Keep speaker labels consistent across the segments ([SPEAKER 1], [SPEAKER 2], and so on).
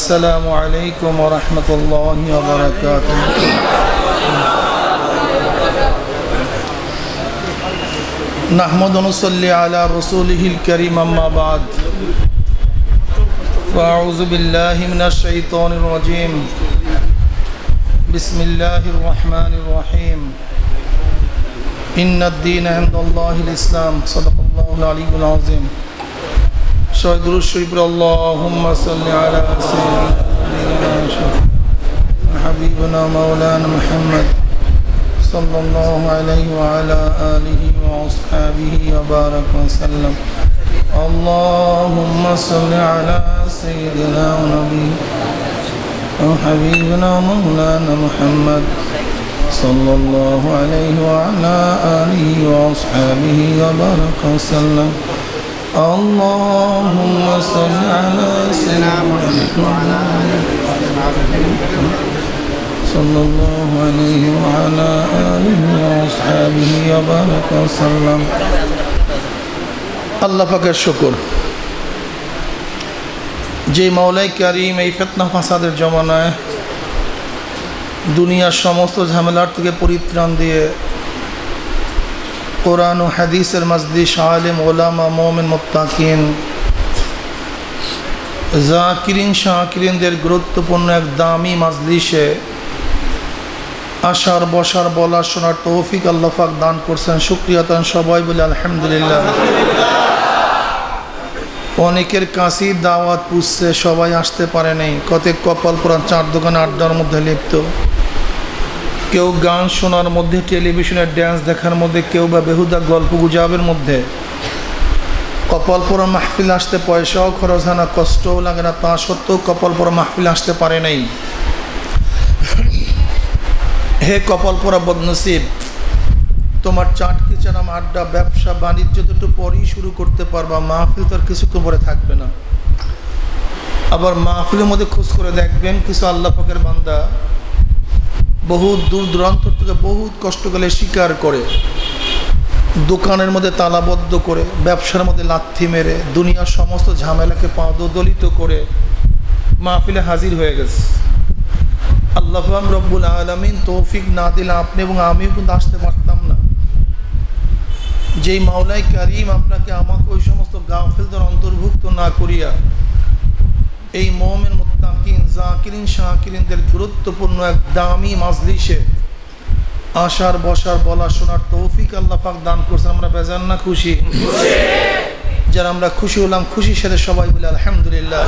[SPEAKER 1] अस्सलामु अलैकुम व रहमतुल्लाहि व बरकातुहू। नहमदु व नुसल्ली अला रसूलिहिल करीम अम्मा बाद। फ़अऊज़ु बिल्लाहि मिनश शैतानिर रजीम। बिस्मिल्लाहिर रहमानिर रहीम। इन्नद-दीन इंदल्लाहिल इस्लाम। सदक़ल्लाहुल अलीयुल अज़ीम। दुरूद शरीफ अल्लाहुम्मा सल्लि अला सय्यिदिना हबीबना मौलाना मुहम्मद सल्लल्लाहु अलैहि व अला आलिहि व अस्हाबिहि व बारक व सल्लम। अल्लाहुम्मा सल्लि अला सय्यिदिना व नबीना व हबीबना मौलाना मुहम्मद सल्लल्लाहु अलैहि व अला आलिहि व अस्हाबिहि व बारक व सल्लम। अल्लाहुम्मा सल्लि अला सय्यिदिना सल्लल्लाहु अलैहि व अला आलिहि व अस्हाबिहि व बारक व सल्लम। আল্লাহ পাকের শুকর, যে মাওলাই কারীম এই ফিতনা ফাসাদের জমানায় দুনিয়ার সমস্ত ঝামেলার থেকে পরিত্রাণ দিয়ে কোরআন ও হাদিসের মজলিস, আলেম ওলামা মুমিন মুত্তাকিন জাকিরিন শাকিরিনদের গুরুত্বপূর্ণ এক দামি মজলিসে আসার বসার বলার শোনার তৌফিক আল্লাহ পাক দান করছেন। শুকরিয়া তান সবাই বলে আলহামদুলিল্লাহ। অনেকের কাছেই দাওয়াত পুষছে, সবাই আসতে পারে নাই। কত কপাল পোড়া চার দোকান আড্ডার মধ্যে লিপ্ত, কেউ গান শোনার মধ্যে, টেলিভিশনের ড্যান্স দেখার মধ্যে, কেউ বা বেহুদা গল্প গুজবের মধ্যে। কপাল পোড়া মাহফিল আসতে পয়সাও খরচ হয় না, কষ্টও লাগে না, তা সত্ত্বেও কপাল পোড়া মাহফিল আসতে পারে নাই। হে কপাল পোড়া বদনসিব, তোমার চাট কিচেনাম আড্ডা ব্যবসা বাণিজ্য তো একটু পরেই শুরু করতে পারবা, মাহফিল তো আর কিছুক্ষণ পরে থাকবে না। আবার মাহফিলের মধ্যে খোঁজ করে দেখবেন কিছু আল্লাহ পাকের বান্দা বহুত দূর দূরান্ত থেকে বহুত কষ্ট করে স্বীকার করে দোকানের মধ্যে তালাবদ্ধ করে, ব্যবসার মধ্যে লাথি মেরে, দুনিয়ার সমস্ত ঝামেলাকে পাদদলিত করে মাহফিলে হাজির হয়ে গেছে। আল্লাহ রব্বুল আলামিন তৌফিক না দিলে আপনি এবং আমিও কিন্তু আসতে পারতাম না। যেই মাওলাই কারীম আপনাকে আমাকে ওই সমস্ত গাফিলদের অন্তর্ভুক্ত না করিয়া এই মুমিন মুত্তাকিন জাকিরিন শাকিরিনদের গুরুত্বপূর্ণ এক দামি মাজলিসে আসার বসার বলা শোনার তৌফিক আল্লাহ পাক দান করছেন, আমরা বেজান না খুশি? যারা আমরা খুশি হলাম, খুশির সাথে সবাই বলে আলহামদুলিল্লাহ।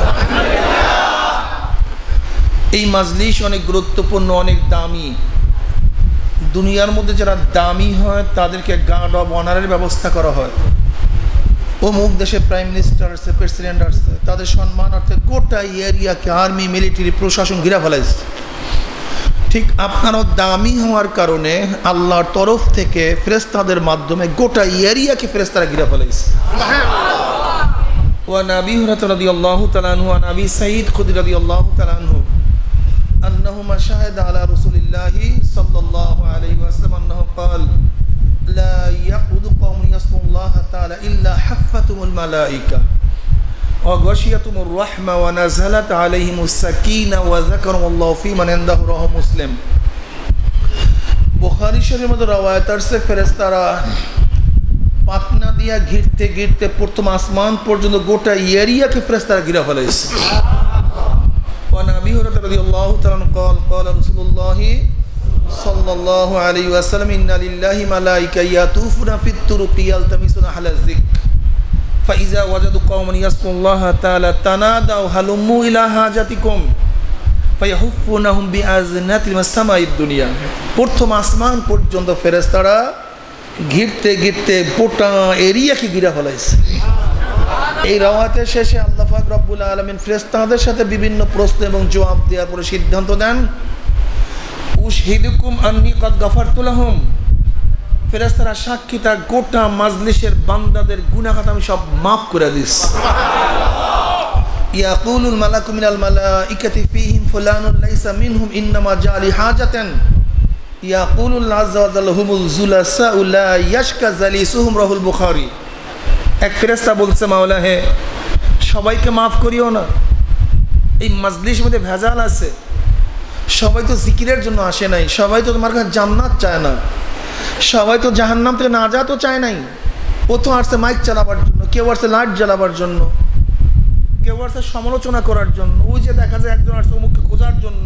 [SPEAKER 1] এই মাজলিস অনেক গুরুত্বপূর্ণ, অনেক দামি। দুনিয়ার মধ্যে যারা দামি হয় তাদেরকে গার্ড অব অনারের ব্যবস্থা করা হয়। অমুক দেশে প্রাইম মিনিস্টার আসছে, প্রেসিডেন্ট আসছে, তাদের সম্মানার্থে গোটা এরিয়াকে আর্মি মিলিটারি প্রশাসন ঘিরে ফেলাইছে। ঠিক আপনারও দামি হওয়ার কারণে আল্লাহর তরফ থেকে ফেরেশতাদের মাধ্যমে গোটা এরিয়াকে ফেরেশতারা ঘিরে ফেলাইছে। ওয়া নবী হুরায়রা রাদিয়াল্লাহু তাআলা আনহু, ওয়া নবী সাঈদ খুদরি রাদিয়াল্লাহু তাআলা আনহু أنهما شهد على رسول الله صلى الله عليه وسلم أنه قال لا يقعد قوم يذكرون الله تعالى إلا حفتهم الملائكة وغشيتهم الرحمة ونزلت عليهم السكينة وذكرهم الله في من عنده رواه مسلم। বুখারী শরীফের মধ্যে রওয়ায়াত আছে ফেরেশতারা পাখনা দিয়া ঘিরতে ঘিরতে প্রথম আসমান পর্যন্ত গোটা এরিয়াকে ফেরেশতারা ঘিরে ফেলেছে। وعن أبي هريرة رضي الله تعالى عنه قال قال رسول الله صلى الله عليه وسلم إن لله ملائكة يطوفون في الطرق يلتمسون أهل الذكر فإذا وجدوا قوما يذكرون الله تعالى تنادوا هلموا إلى حاجتكم فيحفونهم بأذنات السماء الدنيا। প্রথম আসমান পর্যন্ত ফেরেশতারা ঘিরতে ঘিরতে গোটা এরিয়াকে ঘিরে ফেলাইছে। এই রাওয়াতের শেষে আল্লাহ পাক রব্বুল আলামিন ফেরেশতাদের সাথে বিভিন্ন প্রশ্ন এবং জবাব দেওয়ার পরে সিদ্ধান্ত দেন উশহিদুকুম আন্নী ক্বাদ গাফারতু লাহুম। ফেরেশতারা সাক্ষী, তার গোটা মাজলিসের বান্দাদের গুনাহ খাতা আমি সব মাফ করে দিয়েছি। ইয়াকুলুল মালাকু মিনাল মালাইকাতি ফীহিম ফুলানুন লাইসা মিনহুম ইন্নামা জালি হাজাতান ইয়াকুলুল আযযা ওয়া জাল্লা হুমুল যুলাসা লা ইয়াশকা জালিসুহুম রাহুল বুখারী। এক ফেরেশতা বলছে, মাওলা হে সবাইকে মাফ করিও না, এই মাজলিসের মধ্যে ভেজাল আছে। সবাই তো জিকিরের জন্য আসে নাই, সবাই তো তোমার কাছে জান্নাত চায় না, সবাই তো জাহান্নাম থেকে নাজাতও চায় নাই। ও তো আসছে মাইক চালাবার জন্য, কেউ আসছে লাইট জ্বালাবার জন্য, কেউ আসছে সমালোচনা করার জন্য। ওই যে দেখা যায় একজন আসছে অমুককে খোঁজার জন্য।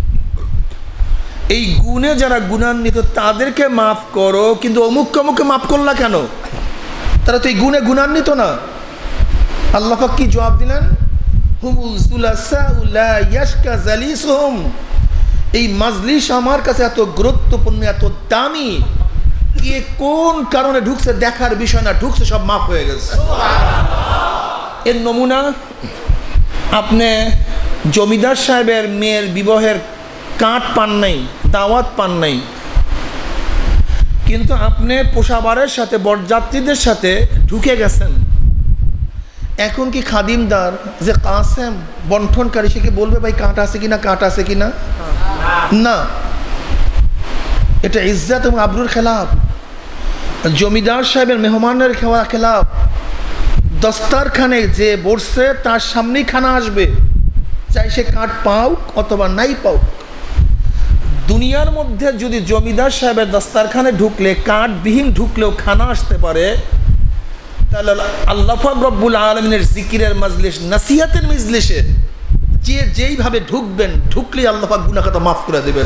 [SPEAKER 1] এই গুণে যারা গুণান্বিত তাদেরকে মাফ করো, কিন্তু অমুককে অমুককে মাফ করলা কেন? তারা তো এই গুণে গুণান্বিত না। আল্লাহ পাক কি জবাব দিলেন? হুমুল সুলাসাউ লা ইয়াশকা জালিসুহুম, এই মাজলিস আমার কাছে এত গুরুত্বপূর্ণ, এত দামি, কে কোন কারণে ঢুকছে দেখার বিষয় না, ঢুকছে সব মাফ হয়ে গেছে। এর নমুনা, আপনি জমিদার সাহেবের মেয়ের বিবাহের কার্ড পান নাই, দাওয়াত পান নাই, কিন্তু আপনি পোশাবারের সাথে বরযাত্রীদের সাথে ঢুকে গেছেন। এখন কি খাদিমদার যে কাসেম বন্টনকারী, সে কি বলবে ভাই কাঁট আছে কিনা, কাঁট আছে কিনা? না, এটা ইজ্জত এবং আবরুর খেলাফ। জমিদার সাহেবের মেহমানের খেলাফ। দস্তারখানে যে বসছে তার সামনেই খানা আসবে, চাই সে কাঠ পাউক অথবা নাই পাউক। দুনিয়ার মধ্যে যদি জমিদার সাহেবের দস্তারখানে ঢুকলে কাঠবিহীন ঢুকলেও খানা আসতে পারে, তাহলে আল্লাহ পাক রব্বুল আলামিনের জিকিরের মাজলিস, নসিহতের মজলিসে যে যেইভাবে ঢুকবেন, ঢুকলেই আল্লাহ পাক গুনাহ খাতা মাফ করে দেবেন।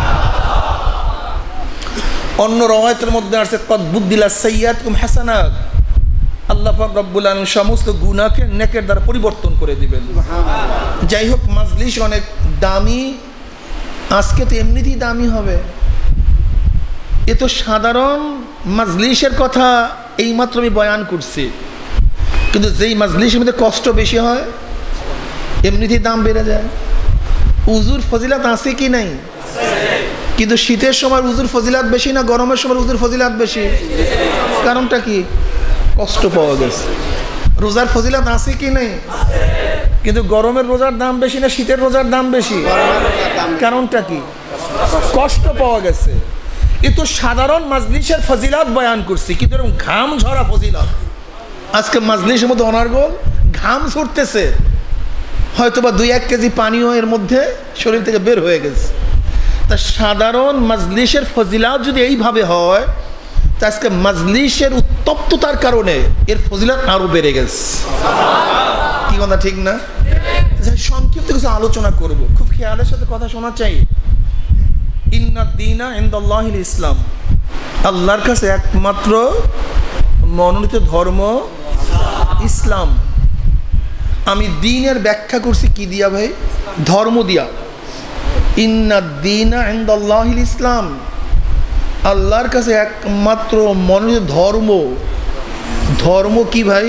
[SPEAKER 1] অন্য রওয়ায়াতের মধ্যে আছে কদ বুদ্দিলা সাইয়্যাতুকুম হাসানাত, আল্লাহ পাক রব্বুল আলামিন সমস্ত গুনাহকে নেকের দ্বারা পরিবর্তন করে দিবেন। যাই হোক, মাজলিস অনেক দামি, আজকে তো এমনিতেই দামি হবে। এ তো সাধারণ মাজলিসের কথা এইমাত্র আমি বয়ান করছি, কিন্তু যেই মাজলিসের মধ্যে কষ্ট বেশি হয় এমনিতেই দাম বেড়ে যায়। উজুর ফজিলাত আছে কি নাই? কিন্তু শীতের সময় উজুর ফজিলাত বেশি না গরমের সময় উজুর ফজিলাত বেশি? কারণটা কি? কষ্ট পাওয়া গেছে। রোজার ফজিলাত আছে কি নেই? কিন্তু গরমের রোজার দাম বেশি না শীতের রোজার দাম বেশি? কারণটা কি? কষ্ট পাওয়া গেছে। এ তো সাধারণ মাজলিসের ফজিলাত বয়ান করছি, কিন্তু এরকম ঘাম ঝরা ফজিলাত আজকে মাজলিসের মধ্যে অনার্গল ঘাম ঝরতেছে, হয়তোবা 2-1 কেজি পানিও এর মধ্যে শরীর থেকে বের হয়ে গেছে। তা সাধারণ মাজলিসের ফজিলাত যদি এইভাবে হয়, তা আজকে মাজলিসের উত্তপ্ততার কারণে এর ফজিলাত আরো বেড়ে গেছে। কি কথা ঠিক না? সংক্ষিপ্ত কিছু আলোচনা করব, খুব খেয়ালের সাথে কথা শোনা চাই। ইন্নাদ দীনা ইনদাল্লাহিল ইসলাম, আল্লাহর কাছে একমাত্র মনোনীত ধর্ম ইসলাম। আমি দ্বীনের ব্যাখ্যা করছি কি দিয়া ভাই? ধর্ম দিয়া। ইন্নাদ দীনা ইনদাল্লাহিল ইসলাম, আল্লাহর কাছে একমাত্র মনোনীত ধর্ম। ধর্ম কি ভাই?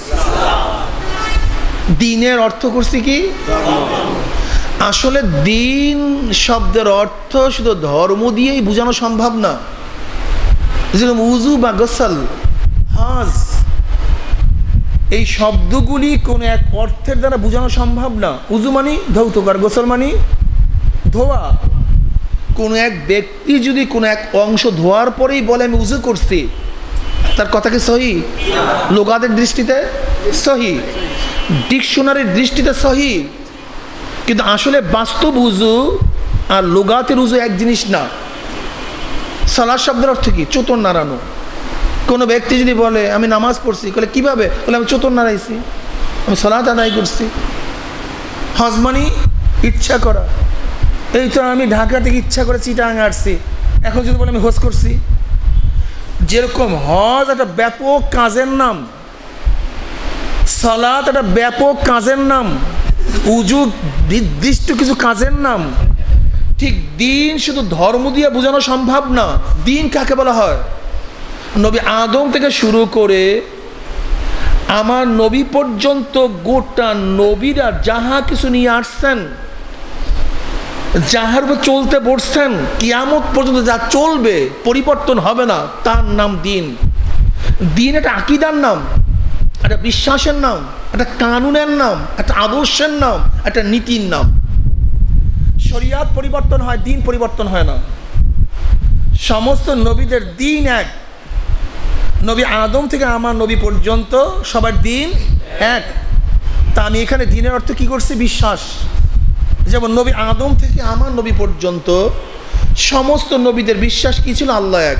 [SPEAKER 1] দ্বীনের অর্থ করছি কি? আসলে দ্বীন শব্দের অর্থ শুধু ধর্ম দিয়েই বোঝানো সম্ভব না। যেরকম উজু বা গোসল, হজ, এই শব্দগুলি কোনো এক অর্থের দ্বারা বোঝানো সম্ভব না। উজু মানি ধৌত কর, গোসল মানি ধোয়া। কোনো এক ব্যক্তি যদি কোনো এক অংশ ধোয়ার পরেই বলে আমি উজু করছি, তার কথা কি সহি? লোগাদের দৃষ্টিতে সহি, ডিকশনারির দৃষ্টিতে সহি, কিন্তু আসলে বাস্তব উজু আর লোগাতের উজু এক জিনিস না। সালাত শব্দের অর্থ কি? চতুর নাড়ানো। কোনো ব্যক্তি যদি বলে আমি নামাজ পড়ছি, বলে কিভাবে? বলে আমি চতুর নাড়াইছি, আমি সালাত আদায় করছি। হজ মানি ইচ্ছা করা। এই তো আমি ঢাকা থেকে ইচ্ছা করে চিটাং আসছি, এখন যদি বলে আমি হজ করছি। যেরকম হজ একটা ব্যাপক কাজের নাম, সালাত একটা ব্যাপক কাজের নাম, উজু নির্দিষ্ট কিছু কাজের নাম, ঠিক দ্বীন শুধু ধর্ম দিয়ে বোঝানো সম্ভব না। দ্বীন কাকে বলা হয়? নবী আদম থেকে শুরু করে আমার নবী পর্যন্ত গোটা নবীরা যাহা কিছু নিয়ে আসছেন, যাহার উপর চলতে বসছেন, কিয়ামত পর্যন্ত যা চলবে, পরিবর্তন হবে না, তার নাম দ্বীন। দ্বীন একটা আকীদার নাম, একটা বিশ্বাসের নাম, একটা কানুনের নাম, একটা আদর্শের নাম, একটা নীতির নাম। শরিয়াত পরিবর্তন হয়, দ্বীন পরিবর্তন হয় না। সমস্ত নবীদের দ্বীন এক। নবী আদম থেকে আমার নবী পর্যন্ত সবার দ্বীন এক। তা আমি এখানে দ্বীনের অর্থ কি করছি? বিশ্বাস। যেমন নবী আদম থেকে আমার নবী পর্যন্ত সমস্ত নবীদের বিশ্বাস কি ছিল? আল্লাহ এক,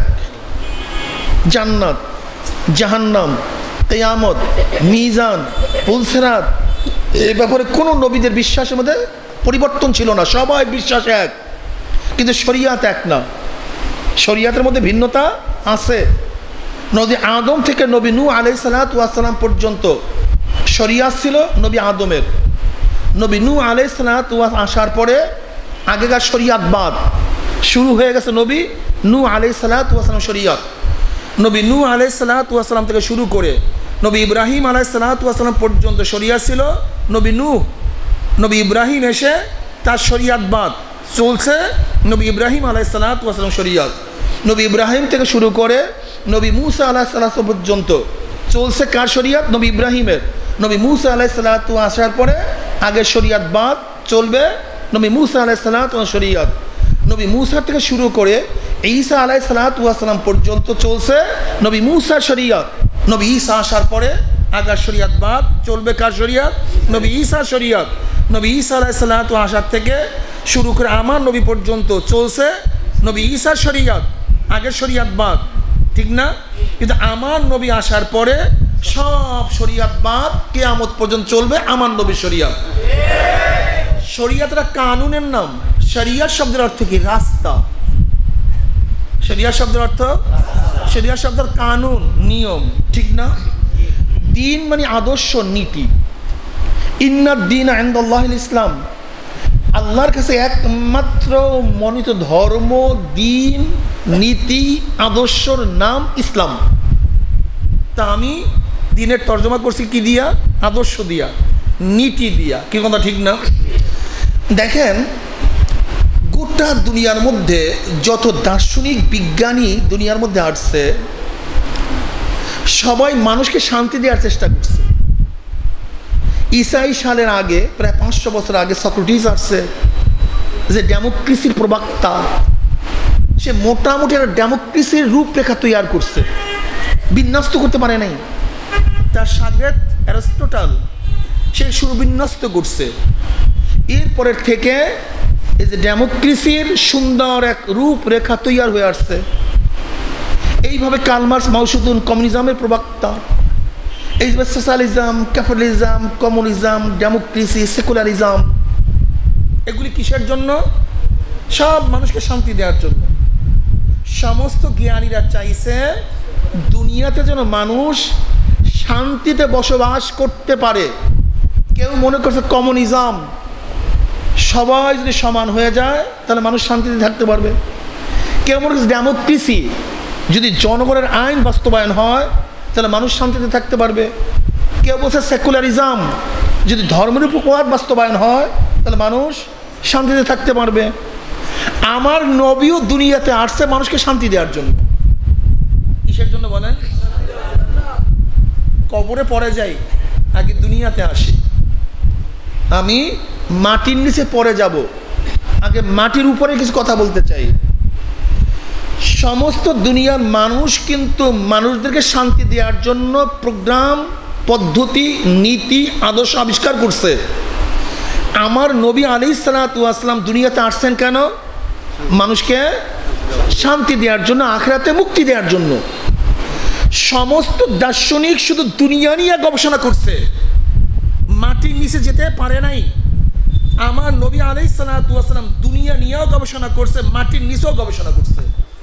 [SPEAKER 1] জান্নাত, জাহান্নাম, কিয়ামত, মিজান, পুলসিরাত, এই ব্যাপারে কোনো নবীদের বিশ্বাসের মধ্যে পরিবর্তন ছিল না, সবাই বিশ্বাস এক। কিন্তু শরিয়াত এক না, শরিয়াতের মধ্যে ভিন্নতা আছে। নবী আদম থেকে নবী নূহ আলাইহিস সালাতু ওয়াস সালাম পর্যন্ত শরিয়াত ছিল নবী আদমের। নবী নূহ আলাইহিস সালাতু ওয়াস আসার পরে আগেকার শরিয়াত বাদ, শুরু হয়ে গেছে নবী নূহ আলাইহিস সালাতু ওয়াস সালাম শরিয়াত। নবী নূহ আলাইহিস সালাতু ওয়াস সালাম থেকে শুরু করে নবী ইব্রাহিম আলাইহিস সালাতু ওয়াস সালাম পর্যন্ত শরিয়াত ছিল নবী নূহ। নবী ইব্রাহিম এসে তার শরিয়াত বাদ চলছে নবী ইব্রাহিম আলাইহিস সালাতু ওয়াস সালাম শরিয়াত। নবী ইব্রাহিম থেকে শুরু করে নবী মূসা আলাইহিস সালাতু পর্যন্ত চলছে কার শরিয়াত? নবী ইব্রাহিমের। নবী মূসা আলাইহিস সালাতু আসার পরে আগের শরিয়াত বাদ, চলবে নবী মূসা আলাইহিস সালাতু শরিয়াত। নবী মূসা থেকে শুরু করে ঈসা আলাইহিস সালাতু ওয়াস সালাম পর্যন্ত চলছে নবী মূসার শরিয়াত। নবী ঈসা আসার পরে আগের শরিয়াত বাদ, চলবে কার শরিয়াত? নবী ঈসার শরিয়াত। নবী ঈসা আলাইহিস সালাতু আসার থেকে শুরু করে আমার নবী পর্যন্ত চলছে নবী ঈসার শরিয়াত, আগের শরিয়াত বাদ, ঠিক না? কিন্তু আমার নবী আসার পরে সব শরিয়াত বাদ, কিয়ামত পর্যন্ত চলবে আমার নবীর শরিয়াত। শরিয়াতটা কানুনের নাম। শরিয়াত শব্দের অর্থ কি? রাস্তা। শরিয়াত শব্দের অর্থ, শরিয়াত শব্দের কানুন, নিয়ম, ঠিক না? দিন মানে আদর্শ, নীতি। ইন্নাদ দীন ইনদাল্লাহিল ইসলাম, আল্লাহর কাছে একমাত্র মনোনীত ধর্ম, দিন, নীতি, আদর্শর নাম ইসলাম। তা আমি দিনের তর্জমা করছি কি দিয়া? আদর্শ দিয়া, নীতি দিয়া। কি কথা ঠিক না? দেখেন, গোটা দুনিয়ার মধ্যে যত দার্শনিক বিজ্ঞানী দুনিয়ার মধ্যে আসছে, সবাই মানুষকে শান্তি দেওয়ার চেষ্টা করছে। ঈসাই সালের আগে, প্রায় 500 বছর আগে সক্রেটিস আসছে, যে ডেমোক্রেসির প্রবক্তা। সে মোটামুটি একটা ডেমোক্রেসির রূপরেখা তৈরি করছে, বিন্যস্ত করতে পারে নাই। তার শাগরেদ অ্যারিস্টটল সে সুবিন্যস্ত করছে। এরপরের থেকে এই যে ডেমোক্রেসির সুন্দর এক রূপরেখা তৈরি হয়ে আসছে। এইভাবে কার্ল মার্কস, মাও সেতুং কমিউনিজমের প্রবক্তা। এই যে socialism, capitalism, communism, democracy, secularism, এগুলি কিসের জন্য? সব মানুষকে শান্তি দেওয়ার জন্য। সমস্ত জ্ঞানীরা চাইছে দুনিয়াতে যেন মানুষ শান্তিতে বসবাস করতে পারে। কেউ মনে করছে কমিউনিজম, সবাই যদি সমান হয়ে যায় তাহলে মানুষ শান্তিতে থাকতে পারবে। কেউ মনে করছে ডেমোক্রেসি, যদি জনগণের আইন বাস্তবায়ন হয় তাহলে মানুষ শান্তিতে থাকতে পারবে। কেউ বলছে সেকুলারিজম, যদি ধর্মের উপর বাস্তবায়ন হয় তাহলে মানুষ শান্তিতে থাকতে পারবে। আমার নবীও দুনিয়াতে আসছে মানুষকে শান্তি দেওয়ার জন্য। কিসের জন্য বলেন? কবরে পড়ে যাই, আগে দুনিয়াতে আসি। আমি মাটির নিচে পড়ে যাব, আগে মাটির উপরে কিছু কথা বলতে চাই। সমস্ত দুনিয়ার মানুষ কিন্তু মানুষদেরকে শান্তি দেওয়ার জন্য প্রোগ্রাম, পদ্ধতি, নীতি, আদর্শ আবিষ্কার করছে। আমার নবী আলাইহিস সালাতু ওয়াস সালাম দুনিয়াতে আসছেন কেন? মানুষকে শান্তি দেওয়ার জন্য, আখিরাতে মুক্তি দেওয়ার জন্য। সমস্ত দার্শনিক শুধু দুনিয়া নিয়ে গবেষণা করছে, মাটির নিচে যেতে পারে নাই। আমার নবী আলাইহিস সালাতু ওয়াস সালাম দুনিয়া নিয়েও গবেষণা করছে, মাটির নিচেও গবেষণা করছে।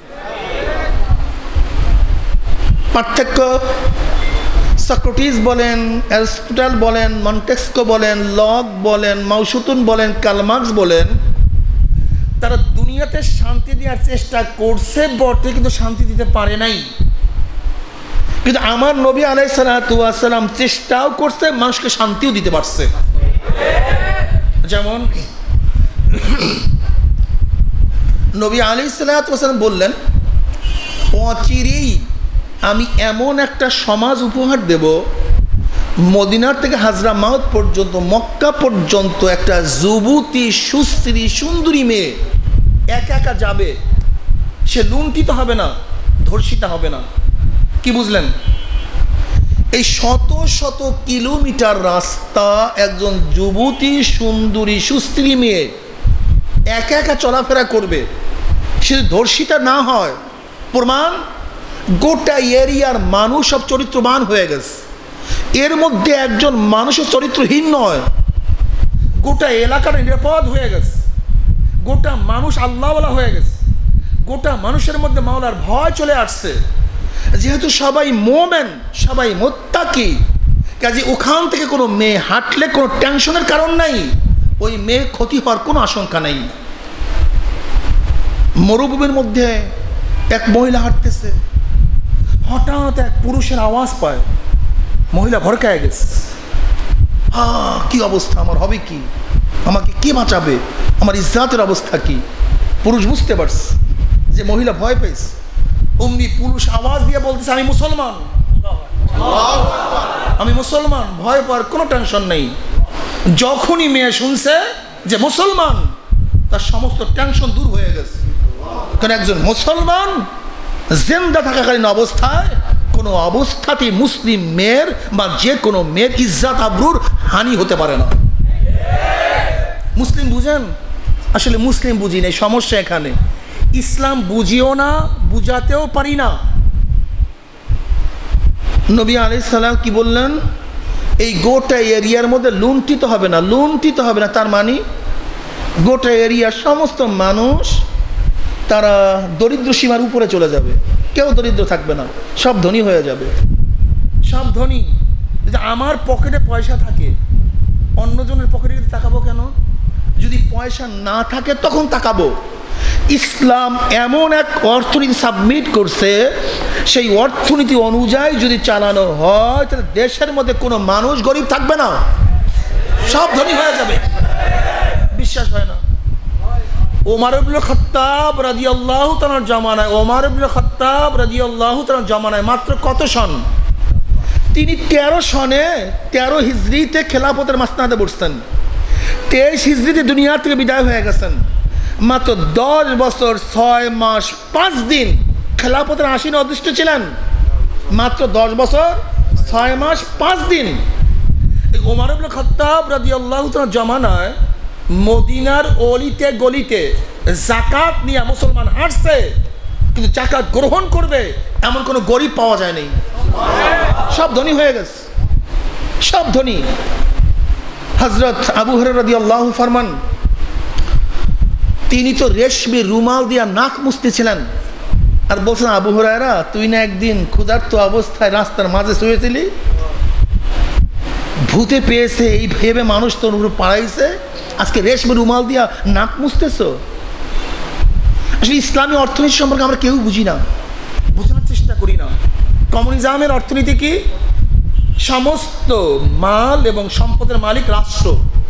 [SPEAKER 1] পার্থক্য সক্রেটিস বলেন, অ্যারিস্টটল বলেন, মন্টেস্কো বলেন, লক বলেন, মাও সেতুং বলেন, কার্ল মার্কস বলেন, তারা দুনিয়াতে শান্তি দেওয়ার চেষ্টা করছে বটে, কিন্তু শান্তি দিতে পারে নাই। কিন্তু আমার নবী আলাইহিস সালাতু ওয়াস সালাম চেষ্টাও করছে, মানুষকে শান্তিও দিতে পারছে। যেমন নবী আলাইহিস সালাতু ওয়াস সালাম বললেন, অচিরেই আমি এমন একটা সমাজ উপহার দেব, মদিনার থেকে হাজরা মাউত পর্যন্ত, মক্কা পর্যন্ত একটা যুবতী, সুশ্রী, সুন্দরী মেয়ে একা একা যাবে। সে লুণ্ঠিত হবে না, ধর্ষিতা হবে না। কি বুঝলেন? এই শত শত কিলোমিটার রাস্তা একজন যুবতী সুন্দরী সুস্ত্রী মেয়ে একা একা চলাফেরা করবে, সে ধর্ষিতা না হয়, প্রমাণ গোটা এরিয়ার মানুষ সব চরিত্রবান হয়ে গেছে, এর মধ্যে একজন মানুষও চরিত্রহীন নয়, গোটা এলাকাটা নিরাপদ হয়ে গেছে, গোটা মানুষ আল্লাহওয়ালা হয়ে গেছে, গোটা মানুষের মধ্যে মাওলার ভয় চলে আসছে, যেহেতু সবাই মোমেন, সবাই মুত্তাকি, কাজে ওখান থেকে কোনো মেয়ে হাঁটলে কোনো টেনশনের কারণ নাই, ওই মেয়ে ক্ষতি হওয়ার কোনো আশঙ্কা নেই। মরুভূমির মধ্যে এক মহিলা হাঁটতেছে, হঠাৎ এক পুরুষের আওয়াজ পায়, মহিলা ভরকায় গেছে, কি অবস্থা, আমার হবে কি, আমাকে কে বাঁচাবে, আমার ইজ্জাতের অবস্থা কি। পুরুষ বুঝতে পারছে যে মহিলা ভয় পেয়েছে, অমনি পুরুষ আওয়াজ দিয়ে বলতেছে, আমি মুসলমান, আমি মুসলমান, ভয় পাওয়ার কোনো টেনশন নেই। যখনই মেয়ে শুনছে যে মুসলমান, তার সমস্ত টেনশন দূর হয়ে গেছে, কারণ একজন মুসলমান জিন্দা থাকাকালীন অবস্থায় কোনো অবস্থাতেই মুসলিম মেয়ের বা যে কোনো মেয়ের ইজ্জাত আবরুর হানি হতে পারে না। মুসলিম বুঝেন? আসলে মুসলিম বুঝি না, সমস্যা এখানে। ইসলাম বুঝিও না, বুঝাতেও পারি না। নবী আলাইহিস সালাম কি বললেন? এই গোটা এরিয়ার মধ্যে লুণ্ঠিত হবে না, লুণ্ঠিত হবে না, তার মানে গোটা এরিয়ার সমস্ত মানুষ তারা দরিদ্র সীমার উপরে চলে যাবে, কেউ দরিদ্র থাকবে না, সব ধনী হয়ে যাবে, সব ধনী। যদি আমার পকেটে পয়সা থাকে, অন্যজনের পকেটে তাকাবো কেন? যদি পয়সা না থাকে তখন তাকাবো। ইসলাম এমন এক অর্থনীতি সাবমিট করছে, সেই অর্থনীতি অনুযায়ী যদি চালানো হয় তাহলে দেশের মধ্যে কোনো মানুষ গরিব থাকবে না, সব ধনী হয়ে যাবে। বিশ্বাস হয় না? ওমর ইবনে খাত্তাব রাদিয়াল্লাহু তাআলার জামানায়, ওমর ইবনে খাত্তাব রাদিয়াল্লাহু তাআলার জামানায় মাত্র কত সন? তিনি 13 সনে 13 হিজরিতে খেলাফতের মাসনাদে বসতেন, 23 হিজরিতে দুনিয়া থেকে বিদায় হয়ে গেছেন। মাত্র 10 বছর 6 মাস 5 দিন খেলাফতের আসীন অধিষ্ঠ ছিলেন, মাত্র 10 বছর 6 মাস 5 দিন। এই ওমর ইবনে খাত্তাব রাদিয়াল্লাহু তাআলার জামানায় মদিনার অলিতে গলিতে যাকাত নিয়ে মুসলমান হাঁটছে, কিন্তু যাকাত গ্রহণ করবে এমন কোনো গরিব পাওয়া যায়নি, সব ধনী হয়ে গেছে, সব ধনী। হযরত আবু হুরায়রা রাদিয়াল্লাহু ফরমান, তিনি তো রেশমি রুমাল দিয়া নাক মুছতেছিলেন, আর বলছেন, আবু হুরায়রা তুই না একদিন ক্ষুধার্ত অবস্থায় রাস্তার মাঝে শুয়েছিলি, ভূতে পেয়েছে এই ভেবে মানুষ তোর উপর পাড়াইছে, আজকে রেশমি রুমাল দিয়া নাক মুছতেছ। আসলে ইসলামী অর্থনীতি সম্পর্কে আমরা কেউ বুঝি না, বোঝানোর চেষ্টা করি না। কমিউনিজমের অর্থনীতি কি? সমস্ত মাল এবং সম্পদের মালিক রাষ্ট্র।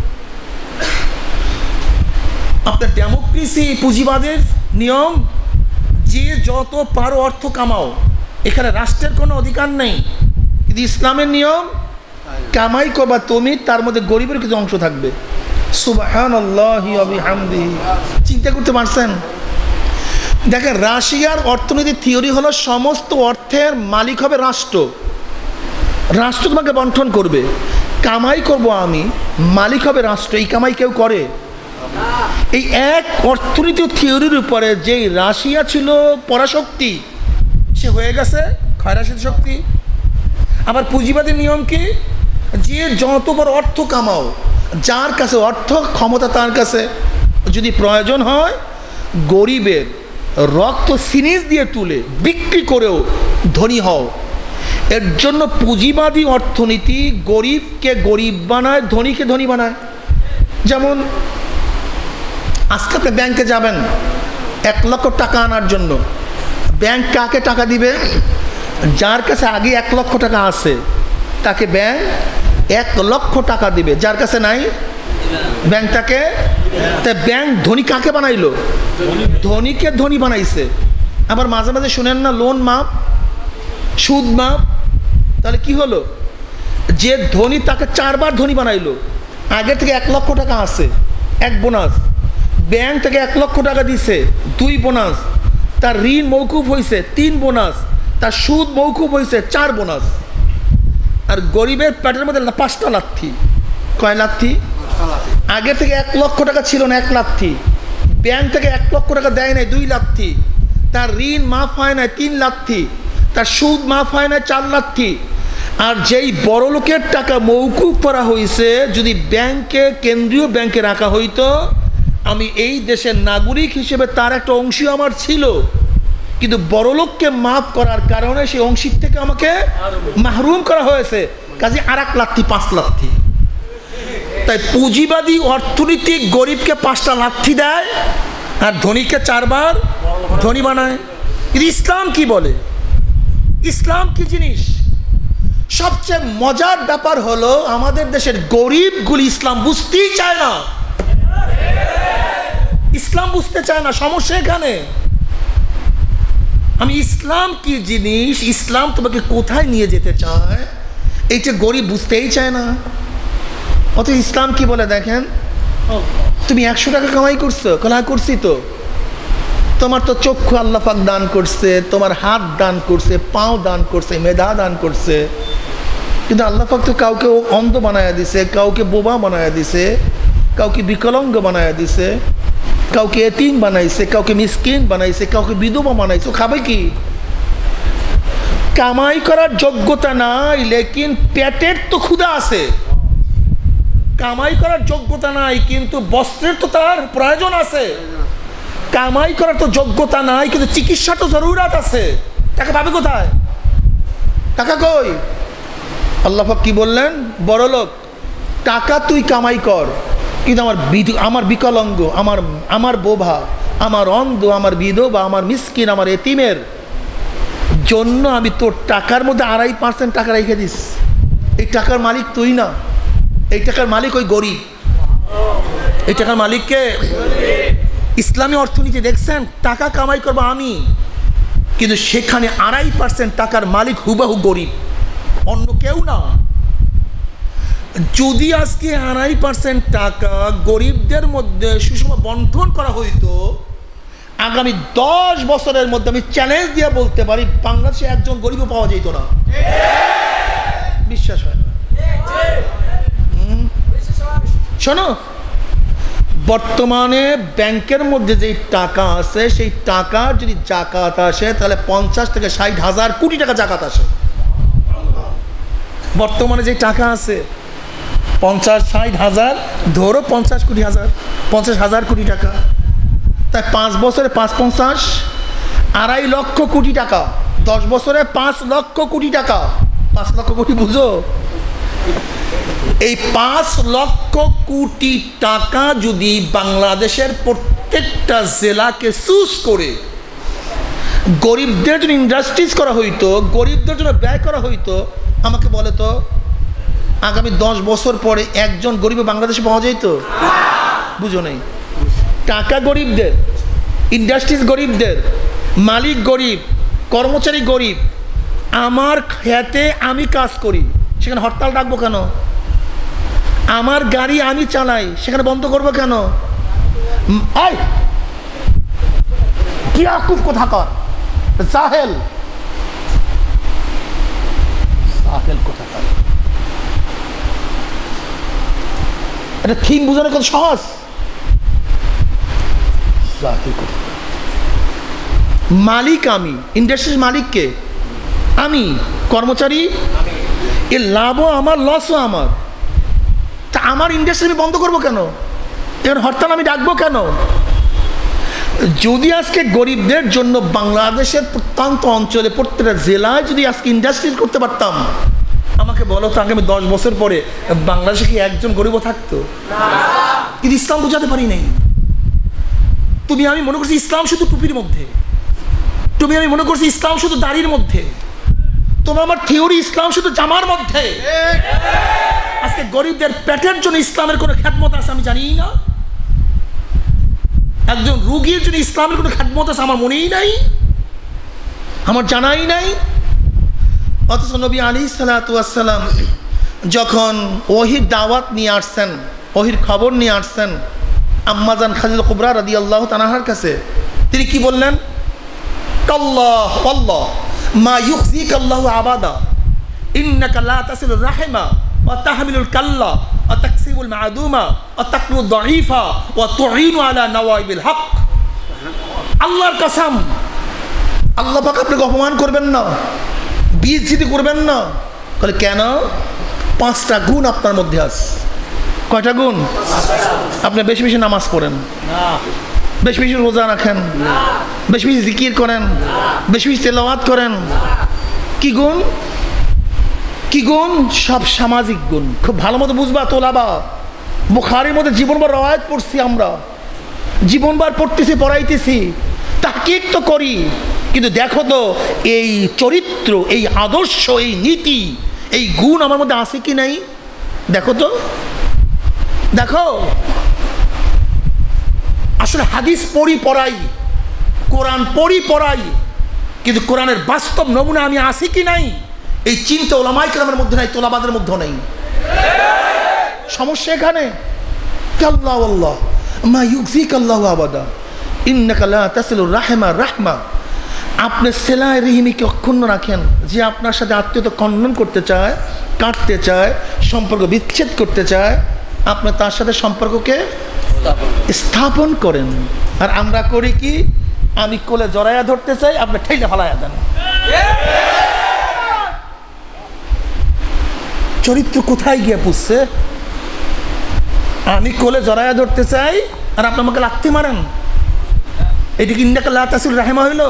[SPEAKER 1] আপনার ডেমোক্রেসি পুঁজিবাদের নিয়ম, যে যত পারো অর্থ কামাও, এখানে রাষ্ট্রের কোনো অধিকার নেই। কিন্তু ইসলামের নিয়ম, কামাই করবা তুমি, তার মধ্যে গরিবের কিছু অংশ থাকবে। সুবহানাল্লাহি ওয়া বিহামদিহি। চিন্তা করতে পারছেন? দেখেন, রাশিয়ার অর্থনীতির থিওরি হলো সমস্ত অর্থের মালিক হবে রাষ্ট্র, রাষ্ট্র তোমাকে বন্টন করবে, কামাই করব আমি, মালিক হবে রাষ্ট্র। এই কামাই কেউ করে? এই এক অর্থনীতি থিওরির উপরে যেই রাশিয়া ছিল পরাশক্তি, সে হয়ে গেছে ক্ষয়রাশির শক্তি। আবার পুঁজিবাদের নিয়ম কি? যে যত বড় অর্থ কামাও, যার কাছে অর্থ ক্ষমতা তার কাছে, যদি প্রয়োজন হয় গরিবের রক্ত সিনিজ দিয়ে তুলে বিক্রি করেও ধনী হও। এর জন্য পুঁজিবাদী অর্থনীতি গরিবকে গরিব বানায়, ধনীকে ধনী বানায়। যেমন আজকে আপনি ব্যাংকে যাবেন 1 লক্ষ টাকা আনার জন্য, ব্যাংক কাকে টাকা দিবে? যার কাছে আগে 1 লক্ষ টাকা আছে তাকে ব্যাংক 1 লক্ষ টাকা দিবে, যার কাছে নাই ব্যাংক তাকে। তা ব্যাংক ধনী কাকে বানাইলো? ধনীকে ধনী বানাইছে। আবার মাঝে মাঝে শুনেন না, লোন মাপ, সুদ মাপ। তাহলে কি হলো? যে ধনী তাকে 4 বার ধনী বানাইলো। আগে থেকে 1 লক্ষ টাকা আছে, 1 বোনাস, ব্যাংক থেকে 1 লক্ষ টাকা দিছে, 2 বোনাস, তার ঋণ মৌকুফ হয়েছে 3 বোনাস, তার সুদ মৌকুফ হয়েছে 4 বোনাস। আর গরিবের পেটের মধ্যে 5টা লাথি। কয় লাথি? আগে থেকে 1 লক্ষ টাকা ছিল না, 1 লাথি। ব্যাংক থেকে 1 লক্ষ টাকা দেয় নাই, 2 লাথি। তার ঋণ মাফ হয় না, 3 লাথি। তার সুদ মাফ হয় না, 4 লাথি। আর যেই বড় লোকের টাকা মৌকুফ করা হয়েছে, যদি ব্যাংকে, কেন্দ্রীয় ব্যাংকে রাখা হইতো, আমি এই দেশের নাগরিক হিসেবে তার একটা অংশী আমার ছিল, কিন্তু বড় লোককে মাফ করার কারণে সেই অংশীর থেকে আমাকে মাহরুম করা হয়েছে। কাজে আর 1 লাথি, 5 লাথি। তাই পুঁজিবাদী অর্থনীতি গরিবকে 5টা লাথি দেয় আর ধনীকে 4 বার ধনী বানায়। ইসলাম কি বলে? ইসলাম কি জিনিস? সবচেয়ে মজার ব্যাপার হলো আমাদের দেশের গরিবগুলি ইসলাম বুঝতেই চায় না। ইসলাম বুঝতে চায় না, সমস্যা এখানে। আমি ইসলাম কি জিনিস, ইসলাম তোমাকে কোথায় নিয়ে যেতে চায়, এইটা গরিব বুঝতেই চায় না। অত ইসলাম কি বলে দেখেন, তুমি 100 টাকা কামাই করছো, কলা করছি তো। তোমার তো চক্ষু আল্লাহ পাক দান করছে, তোমার হাত দান করছে, পাও দান করছে, মেধা দান করছে, কিন্তু আল্লাহ পাক তো কাউকে অন্ধ বানায়া দিছে, কাউকে বোবা বানায়া দিছে, কাউকে বিকলাঙ্গ বানায়া দিছে, কাউকে এতিম বানাইছে, কাউকে মিসকিন বানাইছে, কাউকে বিধবা বানাইছে। খাবে কি? কামাই করার যোগ্যতা নাই, লেকিন পেটের তো ক্ষুধা আছে। কামাই করার যোগ্যতা নাই, কিন্তু বস্ত্রের তো তার প্রয়োজন আছে। কামাই করার তো যোগ্যতা নাই, কিন্তু চিকিৎসা তো জরুরত আছে। টাকা পাবে কোথায়? টাকা কই? আল্লাহ পাক কি বললেন? বড় লোক, টাকা তুই কামাই কর, কিন্তু আমার বিকলাঙ্গ, আমার বোভা, আমার অন্ধ, আমার বিধবা, আমার মিসকিন, আমার এতিমের জন্য আমি তোর টাকার মধ্যে 2.5% টাকা রেখে দিস। এই টাকার মালিক তুই না, এই টাকার মালিক ওই গরিব। এই টাকার মালিককে ইসলামী অর্থনীতি দেখছেন, টাকা কামাই করবো আমি, কিন্তু সেখানে 2.5% টাকার মালিক হুবাহু গরিব, অন্য কেউ না। যদি আজকে 2.5% টাকা গরিবদের মধ্যে সুষম বন্টন করা হইতো, আগামী 10 বছরের মধ্যে আমি চ্যালেঞ্জ দিয়ে বলতে পারি বাংলাদেশে একজন গরিবও পাওয়া যেত না। বিশ্বাস হয় না? শোনো, বর্তমানে ব্যাংকের মধ্যে যে টাকা আছে, সেই টাকা যদি জাকাত আসে, তাহলে 50 থেকে 60 হাজার কোটি টাকা জাকাত আসে। বর্তমানে যে টাকা আছে 50-60 হাজার, ধরো 50 কোটি হাজার, 50 হাজার কোটি টাকা, তাই 5 বছরে 5-50, 2.5 লক্ষ কোটি টাকা। 10 বছরে 5 লক্ষ কোটি টাকা। 5 লক্ষ কোটি বুঝো? এই 5 লক্ষ কোটি টাকা যদি বাংলাদেশের প্রত্যেকটা জেলাকে চুজ করে গরিবদের জন্য ইন্ডাস্ট্রিজ করা হইতো, গরিবদের জন্য ব্যয় করা হইতো, আমাকে বলে তো আগামী 10 বছর পরে একজন গরিব বাংলাদেশে পাওয়া যেত? বুঝো নেই? টাকা গরিবদের, ইন্ডাস্ট্রিজ গরিবদের, মালিক গরিব, কর্মচারী গরিব। আমার খেতে আমি কাজ করি, সেখানে হরতাল ডাকবো কেন? আমার গাড়ি আমি চালাই, সেখানে বন্ধ করবো কেন? কি আকুফ কোথাকার, জাহেল কোথাকার। এটা থিম বোঝানো কত সহজ। মালিক আমি, ইন্ডাস্ট্রির মালিককে আমি, কর্মচারী, এর লাভও আমার, লসও আমার। তা আমার ইন্ডাস্ট্রি আমি বন্ধ করবো কেন? এর হরতাল আমি ডাকবো কেন? যদি আজকে গরিবদের জন্য বাংলাদেশের প্রত্যন্ত অঞ্চলে প্রত্যেকটা জেলায় যদি আজকে ইন্ডাস্ট্রি করতে পারতাম, আমাকে বলো তো আগামী 10 বছর পরে বাংলাদেশে কি একজন গরিবও থাকতো? কিন্তু ইসলাম বোঝাতে পারি নাই। তুমি আমি মনে করছি ইসলাম শুধু টুপির মধ্যে, তুমি আমি মনে করছি ইসলাম শুধু দাড়ির মধ্যে, তোমার আমার থিওরি ইসলাম শুধু জামার মধ্যে। আজকে গরিবদের পেটের জন্য ইসলামের কোনো খেদমত আছে আমি জানি না। একজন রোগীর জন্য ইসলামের কোনো খেদমত আছে আমার মনেই নাই, আমার জানাই নাই। অথচ নবী আলাইহিস সালাতু ওয়াস সালাম যখন ওহির দাওয়াত নিয়ে আসছেন, ওহির খবর নিয়ে আসছেন আম্মাজান খাদিজা কুবরা রাদিয়াল্লাহু তাআলার কাছে, তিনি কি বললেন? কাল্লাহ ওয়াল্লাহ মা ইউখজিকা আল্লাহু আবাদা ইন্নাকা লা তাসিলুর রাহিমা ওয়া তাহমিলুল কাল্লা ওয়া তাকসিবুল মা'দুমা ওয়া তাকলুদ দাঈফা ওয়া তুঈনু আলা নওয়াইবিল হক। আল্লাহর কসম, আল্লাহ পাক আপনাকে অপমান করবেন না, বেইজ্জতি করবেন না। বলে কেন? 5টা গুণ আপনার মধ্যে আছে। কয়টা গুণ? আপনি বেশি বেশি নামাজ পড়েন, বেশি বেশি রোজা রাখেন, বেশি বেশি জিকির করেন, বেশি বেশি তেলাওয়াত করেন। কি গুণ? কি গুণ? সব সামাজিক গুণ। খুব ভালো মতো বুঝবা তোলাবা। বুখারীর মধ্যে জীবনবার রওয়ায়াত পড়ছি, আমরা জীবনবার পড়তেছি, পড়াইতেছি, তাহকিক তো করি, কিন্তু দেখো তো এই চরিত্র, এই আদর্শ, এই নীতি, এই গুণ আমার মধ্যে আছে কি নাই? দেখো তো, দেখো। আসলে হাদিস পড়ি পড়াই, কোরআন পড়ি পড়াই, কিন্তু কোরআনের বাস্তব নমুনা আমি আছি কি নাই এই চিন্তা ওলামায়ে কেরামের মধ্যে নাই, তোলাবাদের মধ্যে নাই। সমস্যা এখানে। কাল্লা ওয়াল্লাহ মা ইউযিক আল্লাহু আবাদা ইন্নাকা লা তাসিলুর রাহিমা রাহমা। আপনি সিলায়ে রহিমিকে অক্ষুণ্ণ রাখেন। যে আপনার সাথে আত্মীয়তা খণ্ডন করতে চায়, কাটতে চায়, সম্পর্ক বিচ্ছেদ করতে চায়, আপনি তার সাথে সম্পর্ককে স্থাপন করেন। আর আমরা করি কি? আমি কোলে জড়াইয়া ধরতে চাই, আপনি ঠেলে ফালাইয়া দেন। চরিত্র কোথায় গিয়ে পুষছে? আমি কোলে জড়াইয়া ধরতে চাই আর আপনি আমাকে লাথি মারেন। এটি কি ইন্নাকা লা তাসিলুর রাহিমা হইল?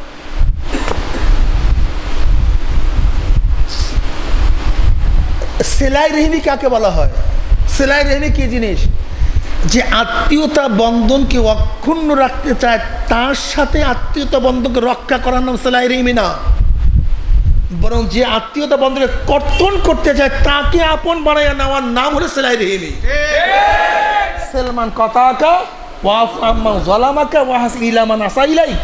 [SPEAKER 1] সিলায়ে রহিমি কাকে বলা হয়? সিলায়ে রহিমি কি জিনিস? যে আত্মীয়তা বন্ধনকে অক্ষুণ্ণ রাখতে চায়, তার সাথে আত্মীয়তা বন্ধনকে রক্ষা করার নাম সিলায়ে রহিমি না, বরং যে আত্মীয়তা বন্ধনকে কর্তন করতে চায়, তাকে আপন বানাইয়া নেওয়ার নাম হলো সিলায়ে রহিমি। সালমান কাতাকা ওয়াফ আম্মান যালামাকা ওয়াহসিন ইলা মান আসা ইলাইক।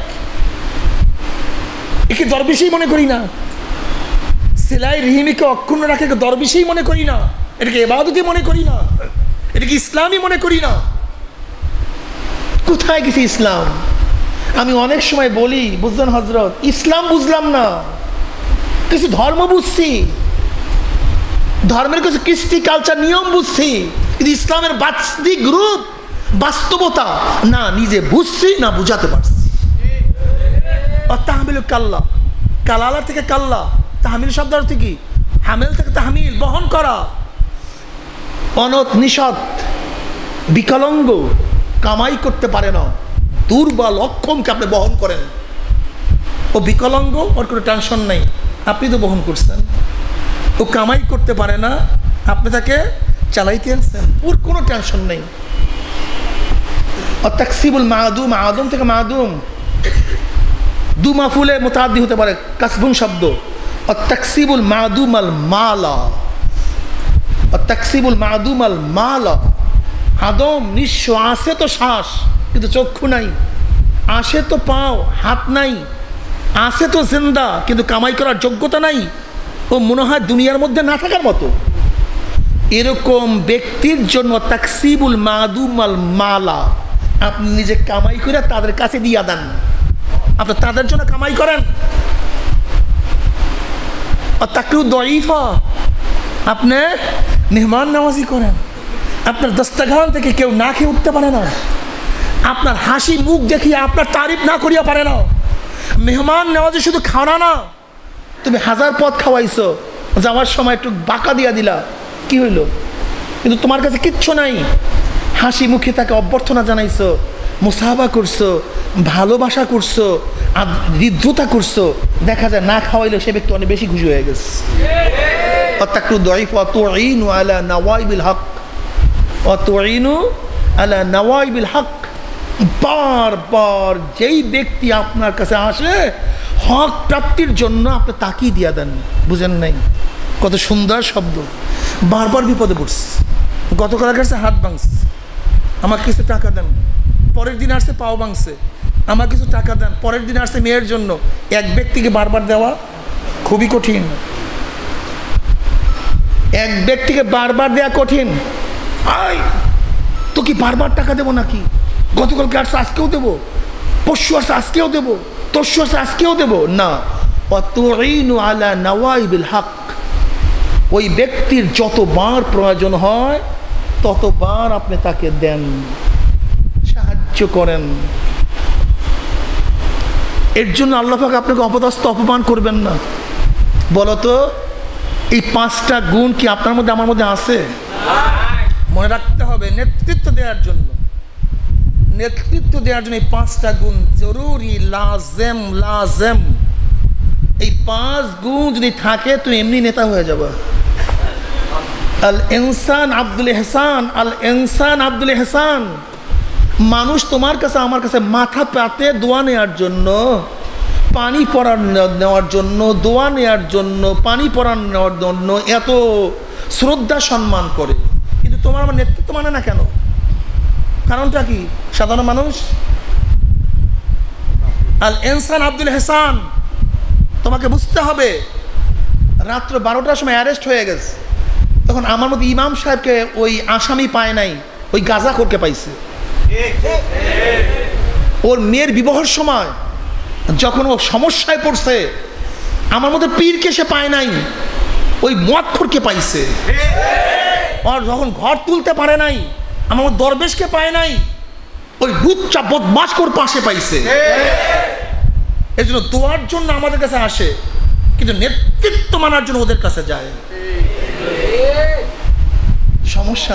[SPEAKER 1] একে দরবেশই মনে করি না। সিলায়ে রহিমিকে অক্ষুণ্ণ রাখে দরবেশই মনে করি না, এটাকে ইবাদতই মনে করি না, এটাকে ইসলামই মনে করি না। কোথায় গেছে ইসলাম? আমি অনেক সময় বলি, বুঝলেন হজরত, ইসলাম বুঝলাম না, কিছু ধর্ম বুঝছি, ধর্মের কিছু কৃষ্টি কালচার নিয়ম বুঝছি, কিন্তু ইসলামের বাস্তবিক রূপ, বাস্তবতা না নিজে বুঝছি না বুঝাতে পারছি। তাহমিলুল কাল্লা, কালালা থেকে কাল্লা, তাহমিল শব্দ অর্থ কি? হামেল থেকে তাহমিল, বহন করা। অনত, নিষদ, বিকলাঙ্গ, কামাই করতে পারে না, দুর্বল, অক্ষমকে আপনি বহন করেন। ও বিকলাঙ্গ, ওর কোনো টেনশন নেই, আপনি তো বহন করছেন। ও কামাই করতে পারে না, আপনি তাকে চালাইতে আনছেন, ওর কোনো টেনশন নেই। আর তাকসিবুল মাদুম, আদম থেকে মাদুম, দু মাফুলে মুতাআদ্দি হতে পারে, কাসবুন শব্দ। আর তাকসিবুল মাদুম আল মালা, আর তাকসিবুল মাদুম আল মালা। আদম নিঃস্ব, আসে তো শ্বাস কিন্তু চক্ষু নাই, আসে তো পাও, হাত নাই, আসে তো জিন্দা কিন্তু কামাই করার যোগ্যতা নাই, ও মনে হয় দুনিয়ার মধ্যে না থাকার মতো। এরকম ব্যক্তির জন্য তাকসিবুল মাদুম আল মালা, আপনি নিজে কামাই করে তাদের কাছে দিয়া দেন, আপনি তাদের জন্য কামাই করেন। আর তাকলুদ দাঈফা, আপনি মেহমান নওয়াজি করেন, আপনার দস্তরখান থেকে কেউ না খেয়ে উঠতে পারে না, আপনার হাসি মুখ দেখিয়ে আপনার তারিফ না করিয়া পারে না। মেহমান নওয়াজি শুধু খাওয়া না, তুমি 1000 পদ খাওয়াইছো, যাওয়ার সময় একটু বাঁকা দিয়া দিলা, কি হইল? কিন্তু তোমার কাছে কিচ্ছু নাই, হাসি মুখে তাকে অভ্যর্থনা জানাইছো, মুসাহাবা করছো, ভালোবাসা করছো, হৃদ্রতা করছো, দেখা যায় না খাওয়াইলে সে ব্যক্তি অনেক বেশি খুশি হয়ে গেছে। তাকলুদ দাঈফা ওয়া তুঈনু আলা নওয়াইবিল হক, ওয়া তুঈনু আলা নওয়াইবিল হক। বারবার যেই ব্যক্তি আপনার কাছে আসে হক প্রাপ্তির জন্য, আপনি তাকিয়ে দিয়া দেন। বুঝেন নাই? কত সুন্দর শব্দ। বারবার বিপদে পড়ছে, গতকাল কাছে হাত ভাঙছে, আমাকে কিছু টাকা দেন, পরের দিন আসছে পাও ভাঙছে, আমার কিছু টাকা দেন, পরের দিন আসছে মেয়ের জন্য। এক ব্যক্তিকে বারবার দেওয়া খুবই কঠিন, এক ব্যক্তিকে বারবার দেওয়া কঠিন। আই তো কি বারবার টাকা দেবো নাকি? গতকালকে আসছে আজকেও দেবো, পরশু আসছে আজকেও দেবো, তরশু আসছে আজকেও দেবো না। ওয়া তুঈনু আলা নওয়াইবিল হক, ওই ব্যক্তির যতবার প্রয়োজন হয় ততবার আপনি তাকে দেন, সাহায্য করেন। এর জন্য আল্লাহ পাক আপনাকে অপদস্থ অপমান করবেন না। বলতো এই 5টা গুণ কি আপনার মধ্যে আমার মধ্যে আছে? মনে রাখতে হবে, নেতৃত্ব দেওয়ার জন্য এই 5টা গুণ জরুরি, লাজেম লাজেম। এই 5 গুণ যদি থাকে তুমি এমনি নেতা হয়ে যাবে। আল ইনসান আব্দুল ইহসান, আল ইনসান আব্দুল ইহসান। মানুষ তোমার কাছে আমার কাছে মাথা পাতে দোয়া নেওয়ার জন্য, পানি পড়ার নেওয়ার জন্য, দোয়া নেওয়ার জন্য, পানি পড়ার নেওয়ার জন্য এত শ্রদ্ধা সম্মান করে, কিন্তু তোমার আমার নেতৃত্ব মানে না কেন? কারণটা কি? সাধারণ মানুষ। আল ইনসান আব্দুল ইহসান, তোমাকে বুঝতে হবে। রাত্র 12টার সময় অ্যারেস্ট হয়ে গেছে, তখন আমার মধ্যে ইমাম সাহেবকে ওই আসামি পায় নাই, ওই গাঁজাখোরকে পাইছে। ওর মেয়ের বিবাহের সময় যখন ও সমস্যায় পড়ছে, আমার মধ্যে পীরকে সে পায় নাই, ওই মদখোরকে পাইছে। আর যখন ঘর তুলতে পারে নাই, আমার মধ্যে দরবেশকে পায় নাই, ওই লুচ্চা বদমাশকোর পাশে পাইছে। এই জন্য দোয়ার জন্য আমাদের কাছে আসে, কিন্তু নেতৃত্ব মানার জন্য ওদের কাছে যায়। সমস্যা।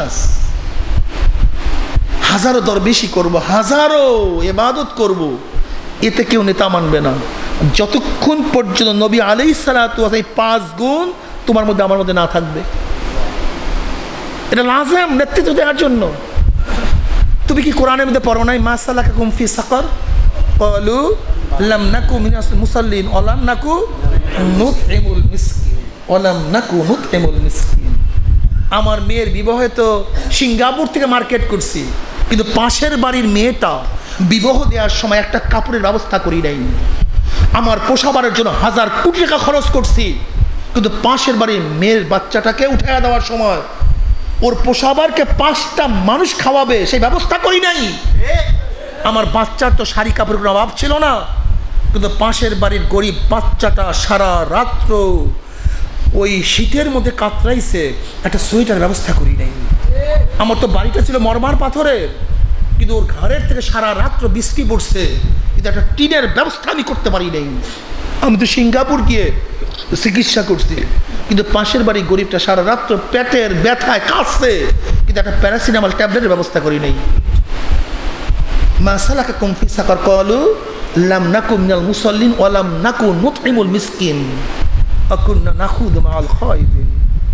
[SPEAKER 1] হাজারো দরবেশি করব, হাজারো ইবাদত করব, এতে কেউ নেতা মানবে না যতক্ষণ পর্যন্ত নবী আলাইহিস সালাতু ওয়াস 5 গুণ তোমার মধ্যে আমার মধ্যে না থাকবে। এটা লাজেম নেতৃত্ব দেওয়ার জন্য। তুমি কি কোরআনের মধ্যে পড়ো নাই মা সালাকাকুম ফি সাকার ক্বালু লাম নাকু মিনাল মুসাল্লিন ওয়া লাম নাকু নুতইমুল মিসকিন ওয়া লাম নাকু নুতইমুল মিসকিন। আমার মেয়ের বিবাহে তো সিঙ্গাপুর থেকে মার্কেট করছি, কিন্তু পাশের বাড়ির মেয়েটা বিবাহ দেওয়ার সময় একটা কাপড়ের ব্যবস্থা করি নাই। আমার পোষাবারের জন্য 1000 কোটি টাকা খরচ করছি, কিন্তু পাশের বাড়ির মেয়ের বাচ্চাটাকে উঠাইয়া দেওয়ার সময় ওর পোষাবারকে 5টা মানুষ খাওয়াবে সেই ব্যবস্থা করি নাই। আমার বাচ্চার তো শাড়ি কাপড়ের কোনো অভাব ছিল না, কিন্তু পাশের বাড়ির গরিব বাচ্চাটা সারা রাত্র ওই শীতের মধ্যে কাতরাইছে, একটা সোয়েটার ব্যবস্থা করি নাই। আমার তো বাড়িটা ছিল মরমার পাথরের, কিন্তু ওর ঘরের থেকে সারা রাত্র বৃষ্টি পড়ছে, কিন্তু একটা টিনের ব্যবস্থা আমি করতে পারি নাই। আমি তো সিঙ্গাপুর গিয়ে চিকিৎসা করছি, কিন্তু পাশের বাড়ি গরিবটা সারা রাত্র পেটের ব্যথায় কাঁদছে, কিন্তু একটা প্যারাসিটামল ট্যাবলেটের ব্যবস্থা করি নাই। মা সালাকাকুম ফি সাকার ক্বালু লাম নাকু মিনাল মুসাল্লিন ওয়া লাম নাকু নুতইমুল মিসকিন ওয়া কুননা নাখুদু মাআল খায়দিন।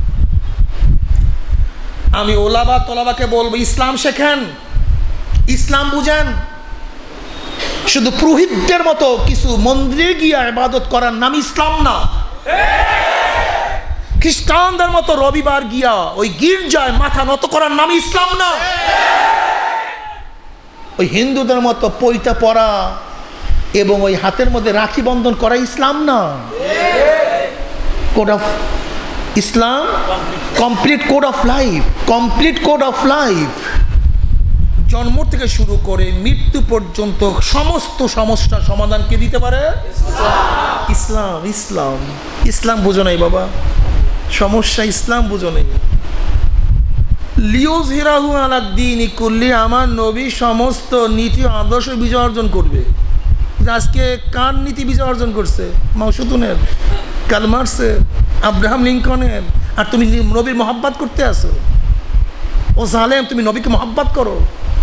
[SPEAKER 1] আমি ওলামা তলাবাকে বলবো, ইসলাম শেখেন, ইসলাম বুঝেন। শুধু পুরোহিতদের মতো কিছু মন্দিরে গিয়ে ইবাদত করার নাম ইসলাম না। খ্রিস্টানদের মতো রবিবার গিয়া ওই গির্জায় মাথা নত করার নাম ইসলাম না। ওই হিন্দুদের মতো পৈতা পরা এবং ওই হাতের মধ্যে রাখি বন্ধন করা ইসলাম না। Code of Islam, complete code of life, complete code of life. জন্ম থেকে শুরু করে মৃত্যু পর্যন্ত সমস্ত সমস্যার সমাধান কে দিতে পারে? ইসলাম। ইসলাম ইসলাম বুঝো নাই বাবা, সমস্যা ইসলাম বুঝো নাই। লিউযহিরাহু আলাদ-দীনি কুল্লি, আমার নবী সমস্ত নীতি আদর্শ বিজয় অর্জন করবে। আজকে কার নীতি বিজয় অর্জন করছে? মাউসুতুনের, কার্ল মার্কসের, আব্রাহাম লিঙ্কনের, আর তুমি নবীর মহব্বত করতে আসো। ও জালেম, তুমি নবীকে মহব্বত করো।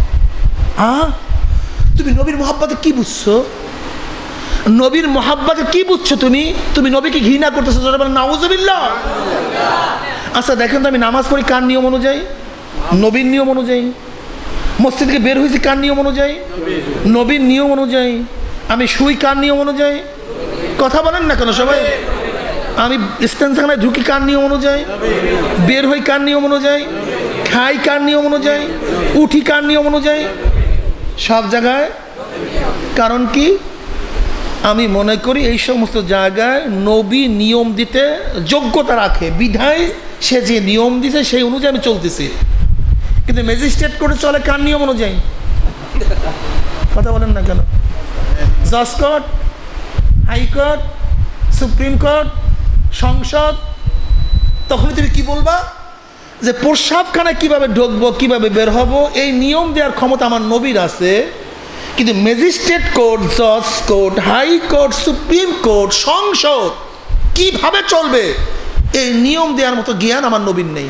[SPEAKER 1] তুমি নবীর মহব্বতে কি বুঝছো? নবীর মহব্বতে কি বুঝছো? তুমি নবীকে ঘৃণা করতেছো। নাউজুবিল্লাহ। আচ্ছা দেখেন তো, আমি নামাজ পড়ি কার নিয়ম অনুযায়ী? নবীর নিয়ম অনুযায়ী। মসজিদ থেকে বের হয়েছি কার নিয়ম অনুযায়ী? নবীর নিয়ম অনুযায়ী। আমি শুই কার নিয়ম অনুযায়ী? কথা বলেন না কেন সবাই? আমি স্টেশনখানায় ঢুকি কার নিয়ম অনুযায়ী? বের হই কার নিয়ম অনুযায়ী? খাই কার নিয়ম অনুযায়ী? উঠি কার নিয়ম অনুযায়ী? সব জায়গায়। কারণ কি? আমি মনে করি এই সমস্ত জায়গায় নবী নিয়ম দিতে যোগ্যতা রাখে, বিধায় সে যে নিয়ম দিছে সেই অনুযায়ী আমি চলতেছি। কিন্তু ম্যাজিস্ট্রেট করে চলে কার নিয়ম অনুযায়ী? কথা বলেন না কেন? জজ কোর্ট, হাইকোর্ট, সুপ্রিম কোর্ট, সংসদ, তখনই তুমি কি বলবা যে প্রস্রাবখানায় কিভাবে ঢুকবো কিভাবে বের হব এই নিয়ম দেওয়ার ক্ষমতা আমার নবীর আছে, কিন্তু ম্যাজিস্ট্রেট কোর্ট, জজ কোর্ট, হাইকোর্ট, সুপ্রিম কোর্ট, সংসদ কিভাবে চলবে এই নিয়ম দেওয়ার মতো জ্ঞান আমার নবীর নেই।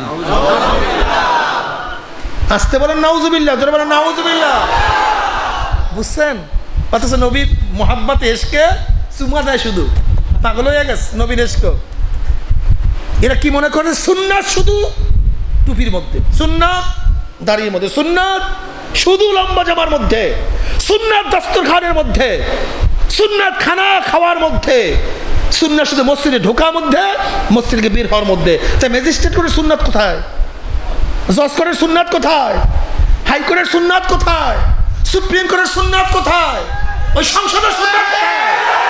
[SPEAKER 1] আসতে বলেন নাউজুবিল্লাহ, জোরে বলেন নাউজুবিল্লাহ। বুঝছেন? অথচ নবীর মোহাব্বতে এসকে চুমা দেয়, শুধু পাগল হয়ে গেছে নবীর এসক। এরা কি মনে করে সুন্নাত শুধু টুপির মধ্যে, সুন্নাত দাড়ির মধ্যে, সুন্নাত শুধু লম্বা জামার মধ্যে, সুন্নাত দস্তরখানের মধ্যে, সুন্নাত খানা খাওয়ার মধ্যে, সুন্নাত শুধু মসজিদে ঢোকার মধ্যে, মসজিদে বের হওয়ার মধ্যে। তাই ম্যাজিস্ট্রেট কোর্টের সুন্নাত কোথায়? জজ কোর্টের সুন্নাত কোথায়? হাইকোর্টের সুন্নাত কোথায়? সুপ্রিম কোর্টের সুন্নাত কোথায়? ওই সংসদের সুন্নাত কোথায়?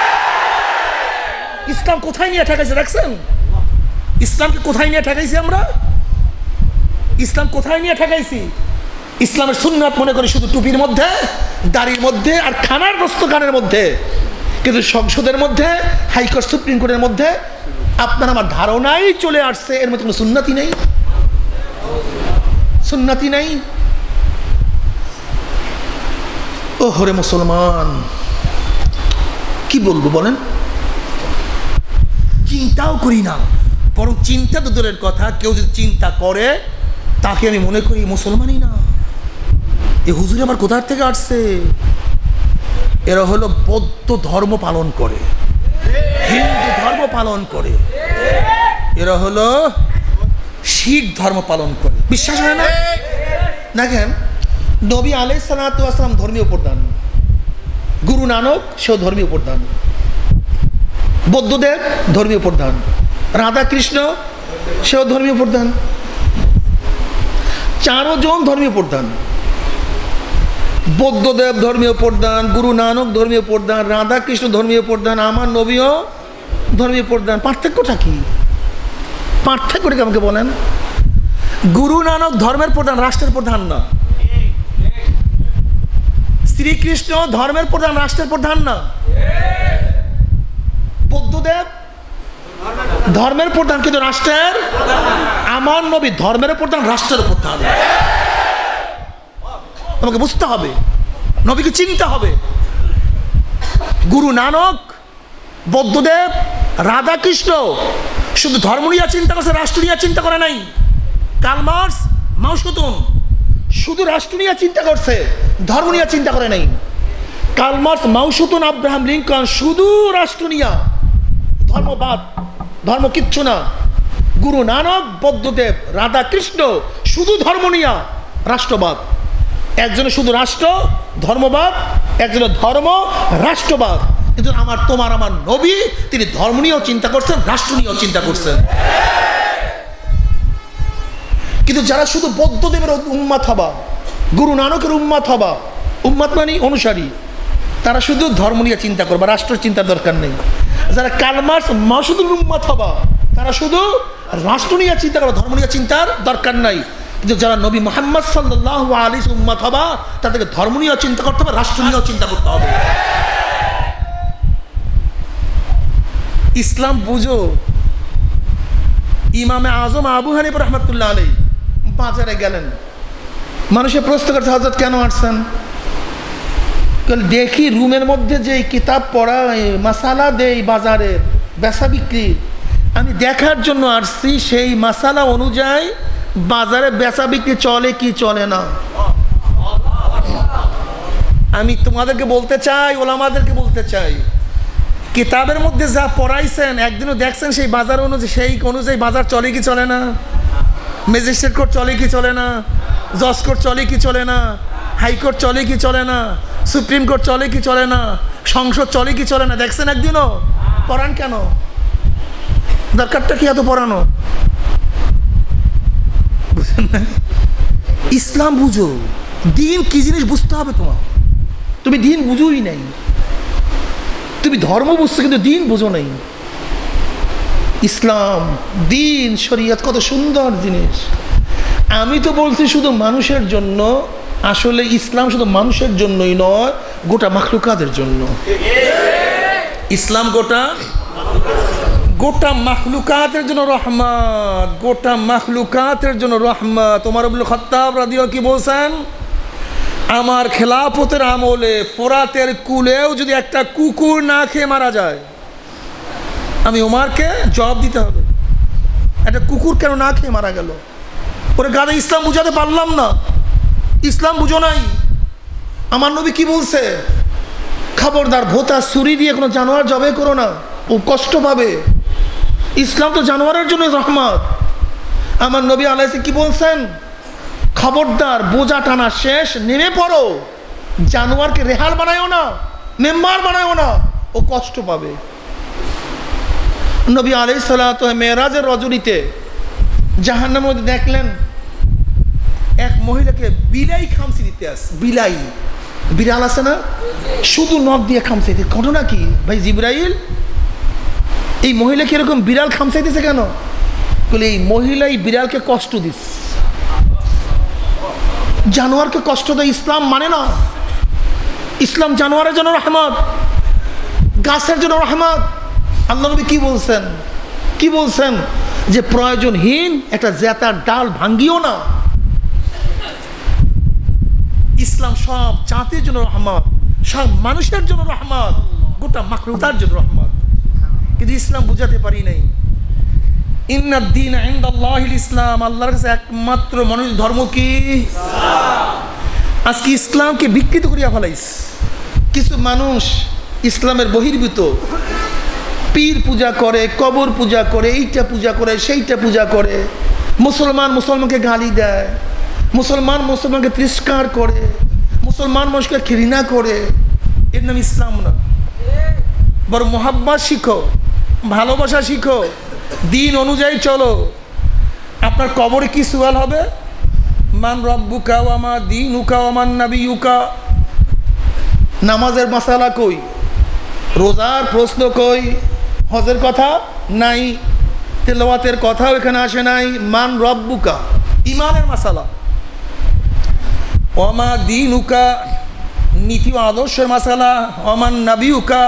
[SPEAKER 1] ইসলাম কোথায় নিয়ে ঠেকাইছে দেখছেন? ইসলামকে কোথায় নিয়ে ঠেকাইছি আমরা? ইসলাম কোথায় নিয়ে ঠেকাইছি? ইসলামের সুন্নাত মনে করি শুধু টুপির মধ্যে, দাড়ির মধ্যে আর খানার দস্তরখানের মধ্যে, কিন্তু সংসদের মধ্যে, হাইকোর্ট সুপ্রিম কোর্টের মধ্যে আপনার আমার ধারণাই চলে আসছে এর মধ্যে কোনো সুন্নাতি নেই, সুন্নাতি নেই। ও হরে মুসলমান, কি বলবো বলেন? চিন্তাও করি না, বরং চিন্তা তো দূরের কথা, কেউ যদি চিন্তা করে তাকে আমি মনে করি মুসলমানই না। এই হুজুর আমার কোথার থেকে আসছে? এরা হলো বৌদ্ধ ধর্ম পালন করে, হিন্দু ধর্ম পালন করে, এরা হলো শিখ ধর্ম পালন করে। বিশ্বাস হয় না? দেখেন নবী আলাইহিস সালাতু ওয়াস সালাম ধর্মীয় প্রধান, গুরু নানক সেও ধর্মীয় প্রধান, বৌদ্ধদেব ধর্মীয় প্রধান, রাধা কৃষ্ণ সেও ধর্মীয় প্রধান, চারজন ধর্মীয় প্রধান। বৌদ্ধদেব ধর্মীয় প্রধান, গুরু নানক ধর্মীয় প্রধান, রাধা কৃষ্ণ ধর্মীয় প্রধান, আমার নবীও ধর্মীয় প্রধান। পার্থক্যটা কি? পার্থক্যটা কি আমাকে বলেন? গুরু নানক ধর্মের প্রধান, রাষ্ট্রের প্রধান না। শ্রীকৃষ্ণ ধর্মের প্রধান, রাষ্ট্রের প্রধান না। বৌদ্ধদেব ধর্মের প্রধান কিন্তু রাষ্ট্রের, আমার নবী ধর্মের প্রধান, রাষ্ট্রের প্রধান। আমাকে বুঝতে হবে, নবীকে চিনতে হবে। গুরু নানক, বৌদ্ধদেব, রাধা কৃষ্ণ শুধু ধর্ম নিয়ে চিন্তা করছে, রাষ্ট্র নিয়ে চিন্তা করে নাই। কার্ল মার্কস, মাও সেতুং শুধু রাষ্ট্র নিয়ে চিন্তা করছে, ধর্ম নিয়ে চিন্তা করে নাই। Karl Marx, Mao Tse-tung, Abraham Lincoln শুধু রাষ্ট্র নিয়ে, ধর্মবাদ, ধর্ম কিচ্ছু না। গুরু নানক, বৌদ্ধদেব, রাধা কৃষ্ণ শুধু ধর্ম নিয়ে, রাষ্ট্রবাদ। একজনে শুধু রাষ্ট্র ধর্মবাদ, একজনের ধর্ম রাষ্ট্রবাদ। কিন্তু আমার তোমার আমার নবী তিনি ধর্ম নিয়েও চিন্তা করছেন, রাষ্ট্র নিয়েও চিন্তা করছেন। কিন্তু যারা শুধু বৌদ্ধদেবের উম্মাত হবা, গুরু নানকের উম্মাত হবা, উম্মাত মানে অনুসারী, তারা শুধু ধর্ম নিয়ে চিন্তা করবা, রাষ্ট্র চিন্তার দরকার নেই। যারা কার্ল মার্কস, মাও সেতুং উম্মাত হবা, তারা শুধু রাষ্ট্র নিয়ে চিন্তা করবা, ধর্ম নিয়ে চিন্তার দরকার নাই। কিন্তু যারা নবী মুহাম্মদ সাল্লাল্লাহু আলাইহি উম্মত হবা, তাদেরকে ধর্ম নিয়েও চিন্তা করতে হবে, রাষ্ট্র নিয়েও চিন্তা করতে হবে। ইসলাম বুঝো। ইমামে আজম আবু হানিফা রাহমাতুল্লাহ আলাইহি বাজারে গেলেন, মানুষের প্রশ্ন করছে হযরত কেন আসছেন? দেখি রুমের মধ্যে যে কিতাব পড়া, মাসালা দেই বাজারে বেচা বিক্রি, আমি দেখার জন্য আসছি সেই মাসালা অনুযায়ী বাজারে বেচা বিক্রি চলে কি চলে না। আমি তোমাদেরকে বলতে চাই, ওলামাদেরকে বলতে চাই, কিতাবের মধ্যে যা পড়াইছেন একদিনও দেখছেন সেই বাজার অনুযায়ী, সেই অনুযায়ী বাজার চলে কি চলে না? ম্যাজিস্ট্রেট কোর্ট চলে কি চলে না? জজ কোর্ট চলে কি চলে না? হাইকোর্ট চলে কি চলে না? সুপ্রিম কোর্ট চলে কি চলে না? সংসদ চলে কি চলে না? দেখছেন একদিনও? পড়ান কেন? দরকারটা কি এত পড়ানো? বুঝেন না? ইসলাম বুঝো, দিন কি জিনিস বুঝতে হবে তোমার। তুমি দিন বুঝোই নাই, তুমি ধর্ম বুঝছো কিন্তু দিন বুঝো নাই। ইসলাম, দিন, শরীয়ত কত সুন্দর জিনিস। আমি তো বলছি শুধু মানুষের জন্য, আসলে ইসলাম শুধু মানুষের জন্যই নয়, গোটা মাখলুকাতের জন্য। ইসলাম গোটা গোটা মাখলুকাতের জন্য রহমত, গোটা মাখলুকাতের জন্য রহমত। ওমর ইবনে খাত্তাব রাদিয়াল্লাহু কি বলছেন, আমার খেলাফতের আমলে ফোরাতের কুলেও যদি একটা কুকুর না খেয়ে মারা যায়, আমি ওমরকে জবাব দিতে হবে, একটা কুকুর কেন না খেয়ে মারা গেল? ওরে গাদা, ইসলাম বুঝাতে পারলাম না, ইসলাম বুঝো নাই। আমার নবী কি বলছে, খবরদার ভোতা ছুরি দিয়ে কোনো জানোয়ার জবাই করো না, ও কষ্ট পাবে। ইসলাম তো জানোয়ারের জন্য রহমত। আমার নবী আলাইহিস কি বলছেন, খবরদার বোঝা টানা শেষ, নেমে পড়ো, জানোয়ারকে রেহাল বানায়ও না, মেম্বার বানায়ও না, ও কষ্ট পাবে। নবী আলাইহিস সালাতু মেরাজের রজনীতে জাহান্নামের মধ্যে দেখলেন এক মহিলাকে বিলাই খামচি দিতে আস, বিলাই, বিড়াল আছে না, শুধু নখ দিয়ে খামচাইতে। ঘটনা কি ভাই জিবরাইল, এই মহিলাকে এরকম বিড়াল খামচাইতেছে কেন? বলে এই মহিলাই বিড়ালকে কষ্ট দিস, জানোয়ারকে কষ্ট দেয়, ইসলাম মানে না। ইসলাম জানোয়ারের জন্য রহমত, গাছের জন্য রহমত। আল্লাহ নবী কি বলছেন, কি বলছেন, যে প্রয়োজনহীন একটা জেতার ডাল ভাঙ্গিও না। ইসলাম সব জাতির জন্য রহমত, সব মানুষের জন্য রহমত, গোটা মাখলুকাতের জন্য রহমত। কিন্তু ইসলাম বুঝাতে পারি নাই। ইন্নাদ দীন ইনদাল্লাহিল ইসলাম, আল্লাহর কাছে একমাত্র মানুষ ধর্ম কি? আজকে ইসলামকে বিকৃত করিয়া ফেলাইস। কিছু মানুষ ইসলামের বহির্ভূত পীর পূজা করে, কবর পূজা করে, এইটা পূজা করে, সেইটা পূজা করে। মুসলমান মুসলমানকে গালি দেয়, মুসলমান মুসলমানকে তিরস্কার করে, মুসলমান মানুষকে ঘৃণা করে। এর নাম ইসলাম না। বড় মোহাব্বত শিখো, ভালোবাসা শিখো, দিন অনুযায়ী চলো। আপনার কবরে কি সুয়াল হবে, মান রব্বুকা ওয়া মা দীনুকা ওয়া মান নাবিয়ুকা। নামাজের মাসালা কই, রোজার প্রশ্ন কই, হজের কথা নাই, তেলাওয়াতের কথাও এখানে আসে নাই। মান রব্বুকা ইমানের মাসালা, ওয়া মা দীনুকা নীতি ও আদর্শের মাসালা, ওয়া মান নাবিয়ুকা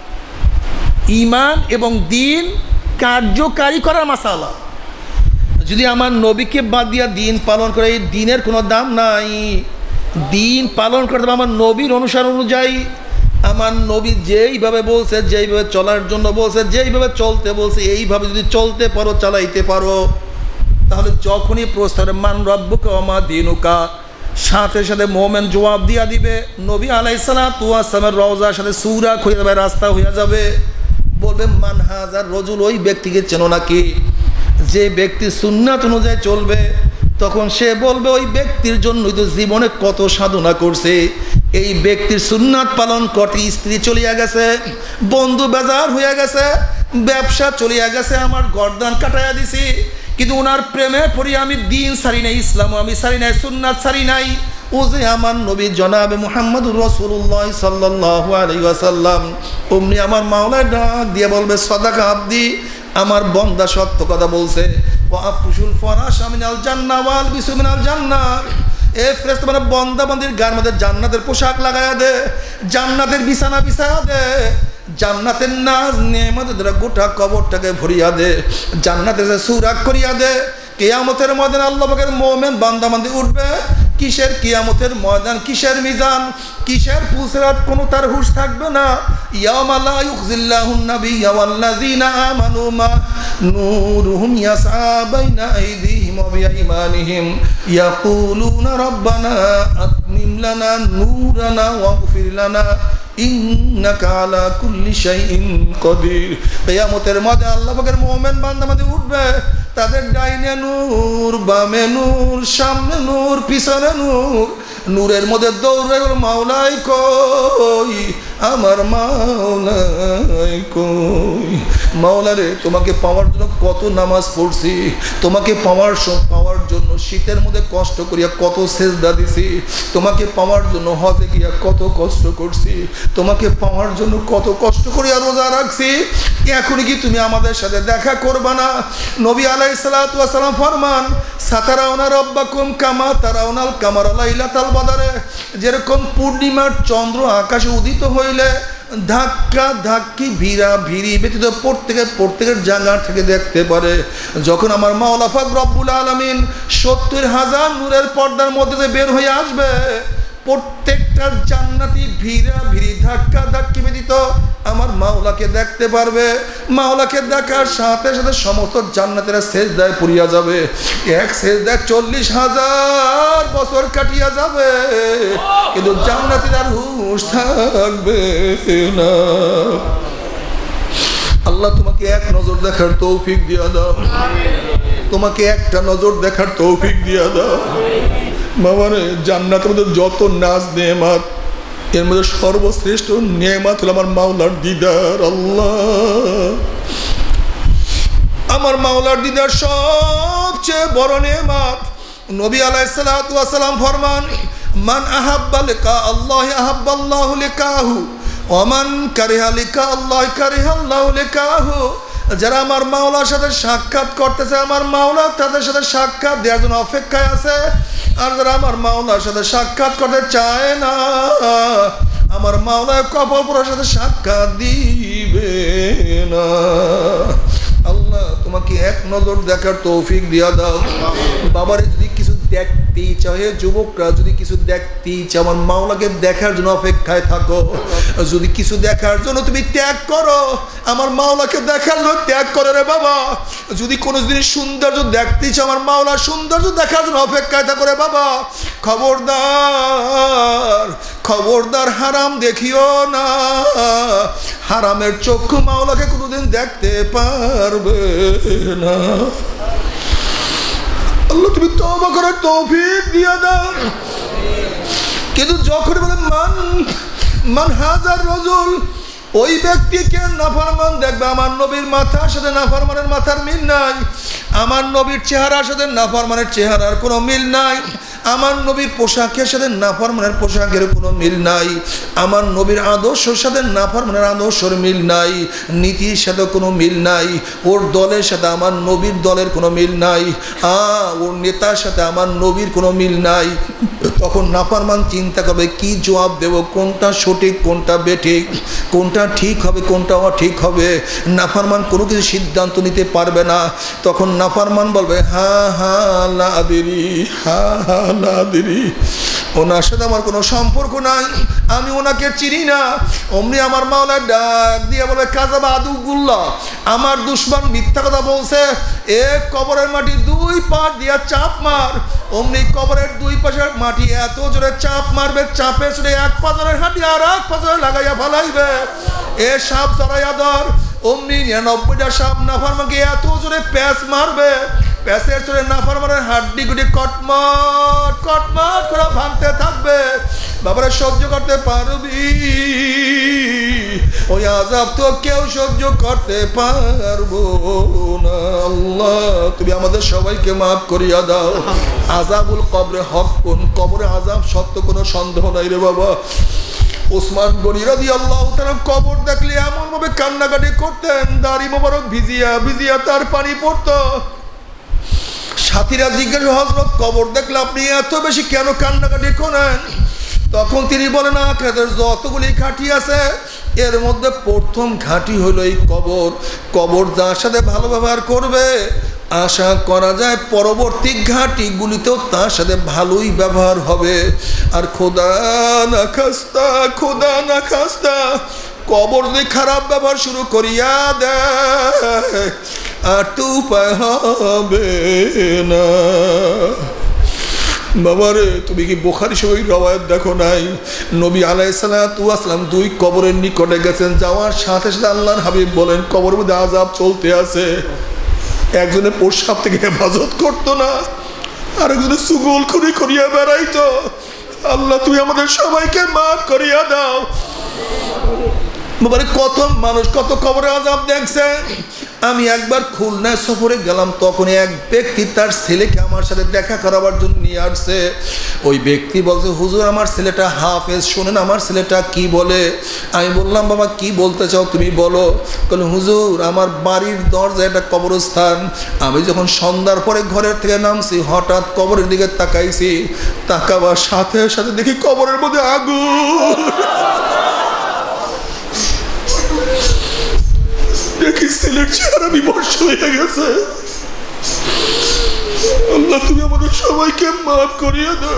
[SPEAKER 1] ইমান এবং দিন কার্যকারী করার মাসালা। যদি আমার নবীকে বাদ দিয়া দিন পালন করে, এই দিনের কোনো দাম নাই। দিন পালন করতে হবে আমার নবীর অনুসার অনুযায়ী। আমার নবী যেইভাবে বলছে, যেইভাবে চলার জন্য বলছে, যেইভাবে চলতে বলছে, এইভাবে যদি চলতে পারো, চালাইতে পারো, তাহলে যখনই প্রশ্ন মান রব্বুকা ওয়া মা দীনুকা, সাথে সাথে মোমেন জবাব দিয়া দিবে। নবী আলাইহিস সালাতু ওয়াস সালামের রওজার সাথে সূরা হয়ে যাবে, রাস্তা হয়ে যাবে। বলবে মান হাজার রজুল, ওই ব্যক্তিকে চেনো নাকি? যে ব্যক্তি সুন্নাত অনুযায়ী চলবে, তখন সে বলবে ওই ব্যক্তির জন্যই তো জীবনে কত সাধনা করছে। এই ব্যক্তির সুন্নাত পালন করতে স্ত্রী চলিয়া গেছে, বন্ধু বেজার হইয়া গেছে, ব্যবসা চলিয়া গেছে, আমার গর্দান কাটাইয়া দিছি, কিন্তু ওনার প্রেমে পড়ি আমি দিন ছাড়ি নাই, ইসলামও আমি ছাড়ি নাই, সুন্নাত ছাড়ি নাই। ও যে আমার নবী জনাবে মুহাম্মদুর রাসূলুল্লাহ সাল্লাল্লাহু আলাইহি ওয়াসাল্লাম, অমনি আমার মাওলায় ডাক দিয়ে বলবে সাদাকা আব্দি, আমার বান্দা সত্য কথা বলছে। ওয়া আফশুল ফারাশা মিনাল জান্নাহ ওয়াল বিসু মিনাল জান্নাহ। এ ফেরেশতা মানে বান্দা বান্দির গায়ের মধ্যে জান্নাতের পোশাক লাগায়া দে, জান্নাতের বিছানা বিছায়া দে, জান্নাতের নাজ নেয়ামতের দ্বারা গোটা কবরটাকে ভরিয়া দে, জান্নাতের সুরাগ করিয়া দে। কিয়ামতের ময়দানে আল্লাহ পাকের মুমিন বান্দা বান্দি উঠবে। কিসের কিয়ামতের ময়দান, কিসের মিজান, কিসের পুসরাত, কোনো তার হুঁশ থাকবে না। ইয়াওমা লা ইউখজিল্লাহুন নাবিয়্যা ওয়াল্লাযীনা আমানু মা নূরুহুম ইয়াসআ বাইনা আইদিহিম ওয়া বিআইমানিহিম ইয়াকুলুনা রাব্বানা আতমিম লানা নূরানা ওয়াগফির লানা ইন্নাকা আলা কুল্লি শাইইন কাদির। কিয়ামতের মধ্যে আল্লাহ পাকের মুমিন বান্দা বান্দি উঠবে, তাদের ডাইনে নূর, বামে নূর, সামনে নূর, পিছনে নূর। নূরের মধ্যে দৌড়ে মাওলাই কই, আমার মাওলাই কই। মাওলারে তোমাকে পাওয়ার জন্য কত নামাজ পড়ছি, তোমাকে পাওয়ার জন্য শীতের মধ্যে কষ্ট করিয়া কত সেজদা দিছি, তোমাকে পাওয়ার জন্য হজে গিয়া কত কষ্ট করছি, তোমাকে পাওয়ার জন্য কত কষ্ট করিয়া রোজা রাখছি। এখন কি তুমি আমাদের সাথে দেখা করবা না? নবী আলাইহিস সালাতু ওয়াস সালাম ফরমান সাতারাউনা রাব্বাকুম কামা তারাউনাল কামারা লাইলাতাল বাদরে। যেরকম পূর্ণিমার চন্দ্র আকাশে উদিত হইলে ধাক্কা ধাক্কি ভিড়া ভিড়ি ব্যতীত প্রত্যেকের জায়গা থেকে দেখতে পারে। যখন আমার মাওলা পাক রব্বুল আলামিন 70,000 নূরের পর্দার মধ্যে দিয়ে বের হয়ে আসবে, প্রত্যেকটা জান্নাতি ভিড়া ভিড়ি ধাক্কা ধাক্কি ব্যতীত আমার মাওলাকে দেখতে পারবে। মাওলাকে দেখার সাথে সাথে সমস্ত জান্নাতেরা সেজদায় পড়িয়া যাবে। এক সেজদায় 40,000 বছর কাটিয়া যাবে, কিন্তু জান্নাতীরা হুঁশ থাকবে না। আল্লাহ তোমাকে এক নজর দেখার তৌফিক দিয়া দাও, তোমাকে একটা নজর দেখার তৌফিক দিয়া দাও। বাবারে, জান্নাতের মধ্যে যত নাজ নেয়ামত, এর মধ্যে সর্বশ্রেষ্ঠ নেয়ামত হলো আমার মাওলার দিদার। আল্লাহ, আমার মাওলার দিদার সবচেয়ে বড় নেয়ামত। নবী আলাইহিস সালাতু ওয়াস সালাম ফরমান, মান আহাব্বা লিকা আল্লাহ আহাব্বাল্লাহু লিকাহু ওয়া মান কারিহা লিকা আল্লাহ কারিহাল্লাহু লিকাহু। যারা আমার মাওলার সাথে সাক্ষাৎ করতেছে, আমার মাওলা তাদের সাথে সাক্ষাৎ দেওয়ার জন্য অপেক্ষায় আছে। আর যারা আমার মাওলার সাথে সাক্ষাৎ করতে চায় না, আমার মাওলা কবর পড়ার সাথে সাক্ষাৎ দিবে না। আল্লাহ তোমাকে এক নজর দেখার তৌফিক দিয়া দাও। বাবারে, যদি কিছু দেখতেই চাও, হে যুবকরা, যদি কিছু দেখতেই চাও, আমার মাওলাকে দেখার জন্য অপেক্ষায় থাকো। যদি কিছু দেখার জন্য তুমি ত্যাগ করো, আমার মাওলাকে দেখার জন্য ত্যাগ করো রে বাবা। যদি কোনো জিনিস সৌন্দর্য দেখতেই চাও, আমার মাওলার সৌন্দর্য দেখার জন্য অপেক্ষায় থাকো রে বাবা। খবরদার খবরদার, হারাম দেখিও না। হারামের চক্ষু মাওলাকে কোনোদিন দেখতে পারবে না। আল্লাহ তুমি তওবা করার তৌফিক দিয়ে দাও। কিন্তু যখন বলে মান হাজার রজুল, ওই ব্যক্তিকে নাফরমান দেখবে, আমার নবীর মাথার সাথে নাফরমানের মাথার মিল নাই, আমার নবীর চেহারার সাথে নাফরমানের চেহারার কোনো মিল নাই, আমার নবীর পোশাকের সাথে নাফরমানের পোশাকের কোনো মিল নাই, আমার নবীর আদর্শের সাথে নাফরমানের আদর্শের মিল নাই, নীতির সাথে কোনো মিল নাই, ওর দলের সাথে আমার নবীর দলের কোনো মিল নাই, ওর নেতার সাথে আমার নবীর কোনো মিল নাই। তখন নাফরমান চিন্তা করবে কি জবাব দেব, কোনটা সঠিক কোনটা বেঠিক, কোনটা ঠিক হবে কোনটা অঠিক হবে। নাফরমান কোনো কিছু সিদ্ধান্ত নিতে পারবে না। তখন নাফরমান বলবে হা হা লা আদিরি, হা হা লা আদিরি, ওনার সাথে আমার কোনো সম্পর্ক নাই, আমি ওনাকে চিনি না। অমনি আমার মাওলা ডাক দিয়ে বলবে কাযাবা আদুগুল্লাহ, আমার দুশমন মিথ্যা কথা বলছে, এক কবরের মাটি দুই পা দিয়া চাপ মার। অমনি কবরের দুই পাশের মাটি এত জোরে চাপ মারবে, চাপে চড়ে এক পাজরের হাঁটি আর এক পাজরে লাগাইয়া ফেলাইবে। এ সাপ জড়াইয়া ধর। অমনি 99টা সাপ নাফরমানকে এত জোরে প্যাঁচ মারবে, প্যাঁচের চড়ে নাফরমানের হাড্ডি গুটি কটমট কটমট করে ভাঙতে থাকবে। বাবারা, সহ্য করতে পারবি? ওই আযাব তো কেউ সহ্য করতে পারবো না। আল্লাহ তুমি আমাদের সবাইকে মাফ করিয়া দাও। আযাবুল কবরে হক, কোন কবরে আযাব সত্য, কোনো সন্দেহ নাই রে বাবা। ওসমান গনি রাদিয়াল্লাহু তাআলা কবর দেখলে এমন ভাবে কান্নাকাটি করতেন, দাড়ি মোবারক ভিজিয়া ভিজিয়া তার পানি পড়তো। সাথীরা জিজ্ঞাসা, হযরত কবর দেখলে আপনি এত বেশি কেন কান্নাকাটি করেন? তখন তিনি বলেন, আখিরাতের যতগুলি ঘাঁটি আছে এর মধ্যে প্রথম ঘাঁটি হলো এই কবর। কবর যার সাথে ভালো ব্যবহার করবে, আশা করা যায় পরবর্তী ঘাঁটিগুলিতেও তার সাথে ভালোই ব্যবহার হবে। আর খোদা না খাস্তা কবর যদি খারাপ ব্যবহার শুরু করিয়া দেয়, আর তো উপায় হবে না। বাবারে, তুমি কি বুখারী শরীফের রওয়ায়াত দেখো নাই? নবী আলাইহিস সালাতু ওয়াস সালাম দুই কবরের নিকটে গেছেন, যাওয়ার সাথে সাথে আল্লাহর হাবিব বলেন কবরের মধ্যে আযাব চলতে আছে। একজনে প্রস্রাব থেকে হেফাজত করতো না, আরেকজনে চুগল করিয়া বেড়াইতো। আল্লাহ তুমি আমাদের সবাইকে মাফ করিয়া দাও। বাবারে, কত মানুষ কত কবরে আযাব দেখছে। আমি একবার খুলনায় সফরে গেলাম, তখন এক ব্যক্তি তার ছেলেকে আমার সাথে দেখা করাবার জন্য নিয়ে আসছে। ওই ব্যক্তি বলছে, হুজুর আমার ছেলেটা হাফেজ, শোনেন আমার ছেলেটা কি বলে। আমি বললাম, বাবা কি বলতে চাও তুমি বলো। বললেন, হুজুর আমার বাড়ির দরজায় একটা কবরস্থান, আমি যখন সন্ধ্যার পরে ঘরের থেকে নামছি হঠাৎ কবরের দিকে তাকাইছি, তাকাবার সাথে সাথে দেখি কবরের মধ্যে আগুন। দেখি ছেলের চেহারা বিমর্ষ হয়ে গেছে। আল্লাহ তুমি আমাদের সবাইকে মাফ করিয়ে দাও।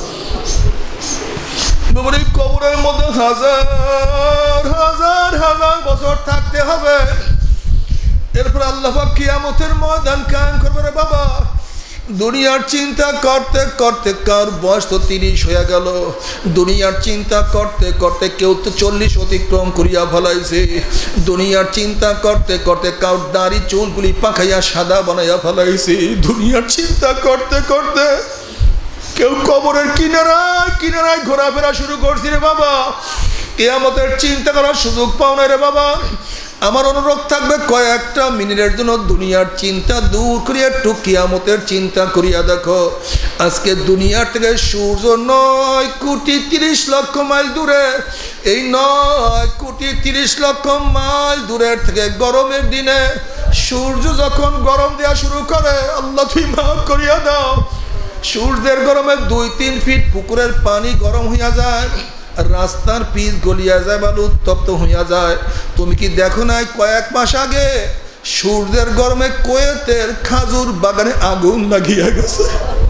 [SPEAKER 1] বাবার এই কবরের মধ্যে হাজার হাজার হাজার বছর থাকতে হবে। এরপর আল্লাহ পাক কিয়ামতের ময়দান কায়েম করবে রে বাবা। দুনিয়ার চিন্তা করতে করতে কার বয়স তো 30 হয়ে গেল। দুনিয়ার চিন্তা করতে করতে কেউ তো 40 অতিক্রম করিয়া ফেলাইছে। দুনিয়ার চিন্তা করতে করতে কার দাড়ি চুলগুলি পাকাইয়া সাদা বানাইয়া ফেলাইছে। দুনিয়ার চিন্তা করতে করতে কেউ কবরের কিনারায় কিনারায় ঘোরাফেরা শুরু করছি রে বাবা। কিয়ামতের চিন্তা করার সুযোগ পাও না রে বাবা। আমার অনুরোধ থাকবে কয়েকটা মিনিটের জন্য দুনিয়ার চিন্তা দূর করিয়া একটু কিয়ামতের চিন্তা করিয়া দেখো। আজকে দুনিয়ার থেকে সূর্য 9 কোটি 30 লক্ষ মাইল দূরে। এই 9 কোটি 30 লক্ষ মাইল দূরের থেকে গরমের দিনে সূর্য যখন গরম দেওয়া শুরু করে, আল্লাহ তুই মাফ করিয়া দাও, সূর্যের গরমে 2-3 ফিট পুকুরের পানি গরম হইয়া যায়, রাস্তার পিচ গলিয়া যায়, বালু উত্তপ্ত হইয়া যায়। তুমি কি দেখো নাই কয়েক মাস আগে সূর্যের গরমে কুয়েতের খাজুর বাগানে আগুন লাগিয়া গেছে।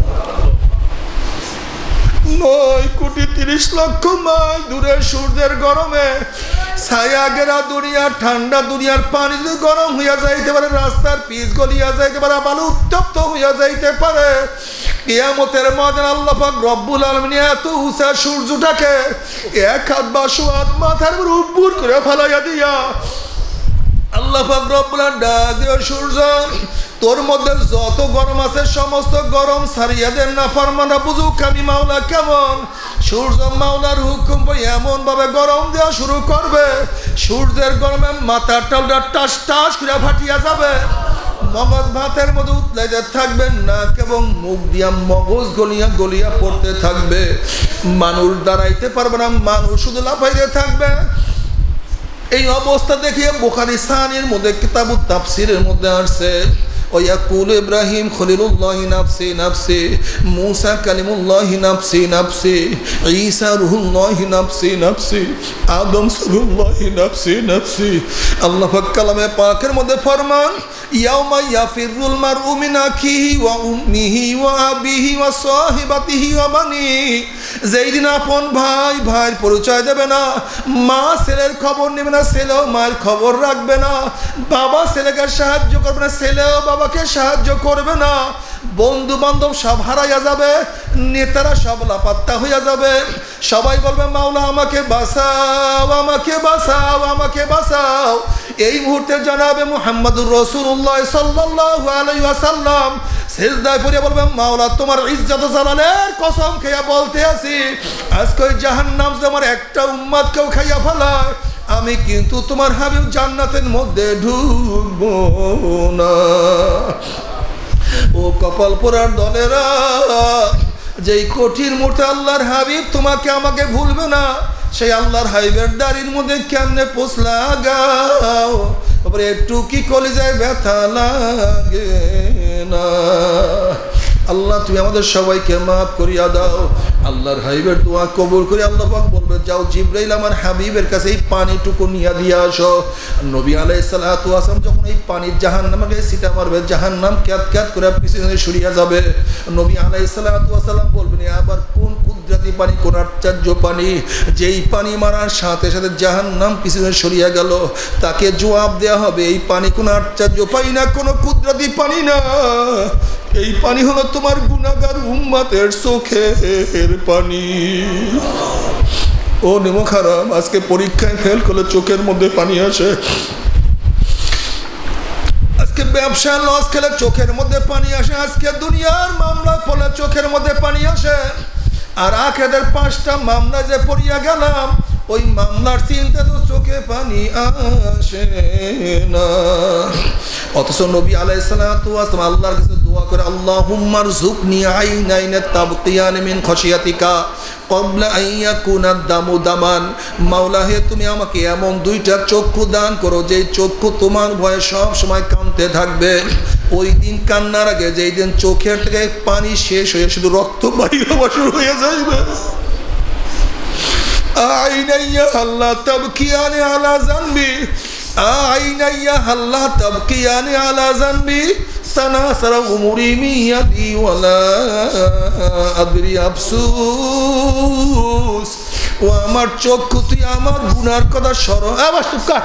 [SPEAKER 1] 9 কোটি 30 লক্ষ মাইল দূরে সূর্যের গরমে ছায়া গেরা দুনিয়া, ঠান্ডা দুনিয়ার পানি যদি গরম হইয়া যাইতে পারে, রাস্তার পিচ গলিয়া যাইতে পারে, বালু উত্তপ্ত হইয়া যাইতে পারে। কিয়ামতের ময়দানে আল্লাহ পাক রব্বুল আলামিন এত উঁচা সূর্যটাকে 1 হাত বা 100 হাত মাথার উপর উপর করে ফেলাইয়া দিয়া আল্লাহ পাক রব্বুল আলামিন ডাক দিও, সূর্য তোর মধ্যে যত গরম আছে সমস্ত গরম সারিয়া দেন না ফরমানা বুঝুক আমি মাওলা কেমন। সূর্য মাওলার হুকুম পাই এমন ভাবে গরম দেওয়া শুরু করবে, সূর্যের গরমে মাথার টালটা টাস টাস করে ফাটিয়া যাবে, মগজ ভাতের মধ্যে উতলাইতে থাকবে না এবং মুখ দিয়া মগজ গলিয়া গলিয়া পড়তে থাকবে। মানুষ দাঁড়াইতে পারবে না, মানুষ শুধু লাফাইতে থাকবে। এই অবস্থা দেখিয়ে বুখারী সানির মধ্যে কিতাবুত তাফসীরের মধ্যে আসছে, ويقول إبراهيم خليل الله نفسي نفسي موسى كلم الله نفسي نفسي عيسى روح الله نفسي نفسي آدم سر الله نفسي نفسي আল্লাহ পাক কালামে পাকের মধ্যে ফরমান ইয়াউমা ইয়াফিরুল মারউ মিন আখিহি ওয়া উম্মিহি ওয়া আবিহি ওয়া সাহিবাতিহি ওয়া বানি। যেই দিন আপন ভাই ভাইয়ের পরিচয় দেবে না, মা ছেলের খবর নেবে না, ছেলেও মায়ের খবর রাখবে না, বাবা ছেলেকে সাহায্য করবে না, ছেলেও বাবাকে সাহায্য করবে না, বন্ধু বান্ধব সব হারাইয়া যাবে, নেতারা সব লাপাত্তা হইয়া যাবে। সবাই বলবে মাওলা আমাকে বাঁচাও, আমাকে বাঁচাও, আমাকে বাঁচাও। এই মুহূর্তে জানাবে মুহাম্মদুর রাসূলুল্লাহ সাল্লাল্লাহু আলাইহি ওয়াসাল্লাম সিজদায় পড়ে বলবে মাওলা তোমার ইজ্জত জালালের কসম খেয়ে বলতে আছি, আজকে জাহান্নাম যে আমার একটা উম্মতকেও খাইয়া ফেলায়, আমি কিন্তু তোমার হাবিব জান্নাতের মধ্যে ঢুকবো না। ও কপাল পোড়ার দলেরা, যেই কঠিন মুহূর্তে আল্লাহর হাবিব তোমাকে আমাকে ভুলবে না, সেই আল্লাহর হাবিবের দাড়ির মধ্যে কেমনে পোষ লাগাও, তারপরে একটু কি কলিজায় ব্যথা লাগে না। আল্লাহ তুমি আমাদের সবাইকে মাফ করিয়া দাও। আল্লাহর হাবিবের দোয়া কবুল করে আল্লাহ পাক বলবে যাও জিবরাইল আমার হাবিবের কাছে এই পানিটুকু নিয়ে দিয়ে আসো। নবী আলাইহিস সালাতু ওয়াস সালাম যখন এই পানির জাহান্নামকে ছিটা মারবে, জাহান্নাম ক্যাত ক্যাত করে পিছনে সরিয়া যাবে। নবী আলাইহিস সালাতু ওয়াস সালাম বলবেন আবার কোন কুদরতি পানি, কোন আশ্চর্য পানি, যেই পানি মারার সাথে সাথে জাহান্নাম পিছনে সরিয়া গেল, তাকে জবাব দেয়া হবে এই পানি কোন আশ্চর্য পানি না, কোন কুদরতি পানি না, এই পানি হলো তোমার গুনাহগার উম্মতের চোখের পানি। ও নেমো খারাপ, আজকে পরীক্ষায় ফেল করলে চোখের মধ্যে পানি আসে, আজকে ব্যবসা লস খেলে চোখের মধ্যে পানি আসে, আজকে দুনিয়ার মামলা ফলে চোখের মধ্যে পানি আসে, আর আখিরাতের 5টা মামলা যে পড়িয়া গেলাম ওই মামলার চিন্তা তো চোখে পানি আসে না। অথচ নবী আলাইহিস সালাতু ওয়াস সালাম আল্লাহর কাছে দোয়া করে আল্লাহুম্মা রযুকনি আইনাইন তাবকিয়ান মিন খাশিয়াতিকা ক্বাবলা আন ইয়াকুনা দামু দামান। মাওলা হে তুমি আমাকে এমন 2টা চক্ষু দান করো যেই চক্ষু তোমার ভয়ে সব সময় কাঁদতে থাকবে। ওই দিন কান্নার আগে যেই দিন চোখের থেকে পানি শেষ হয়ে শুধু রক্ত বাইর হওয়া শুরু হয়ে যাবে। আইনাইয়া আল্লাহ তাবকিয়ান আলা জানবি, আইনাইয়া হাল্লা তাবকিয়ানি আলা জানবি তানাসারা উমুরি মিয়াদি ওয়ালা আদরি আফসুস। ও আমার চক্ষু তুই আমার গুনার কথা স্মরণ, আবার চুপ কর।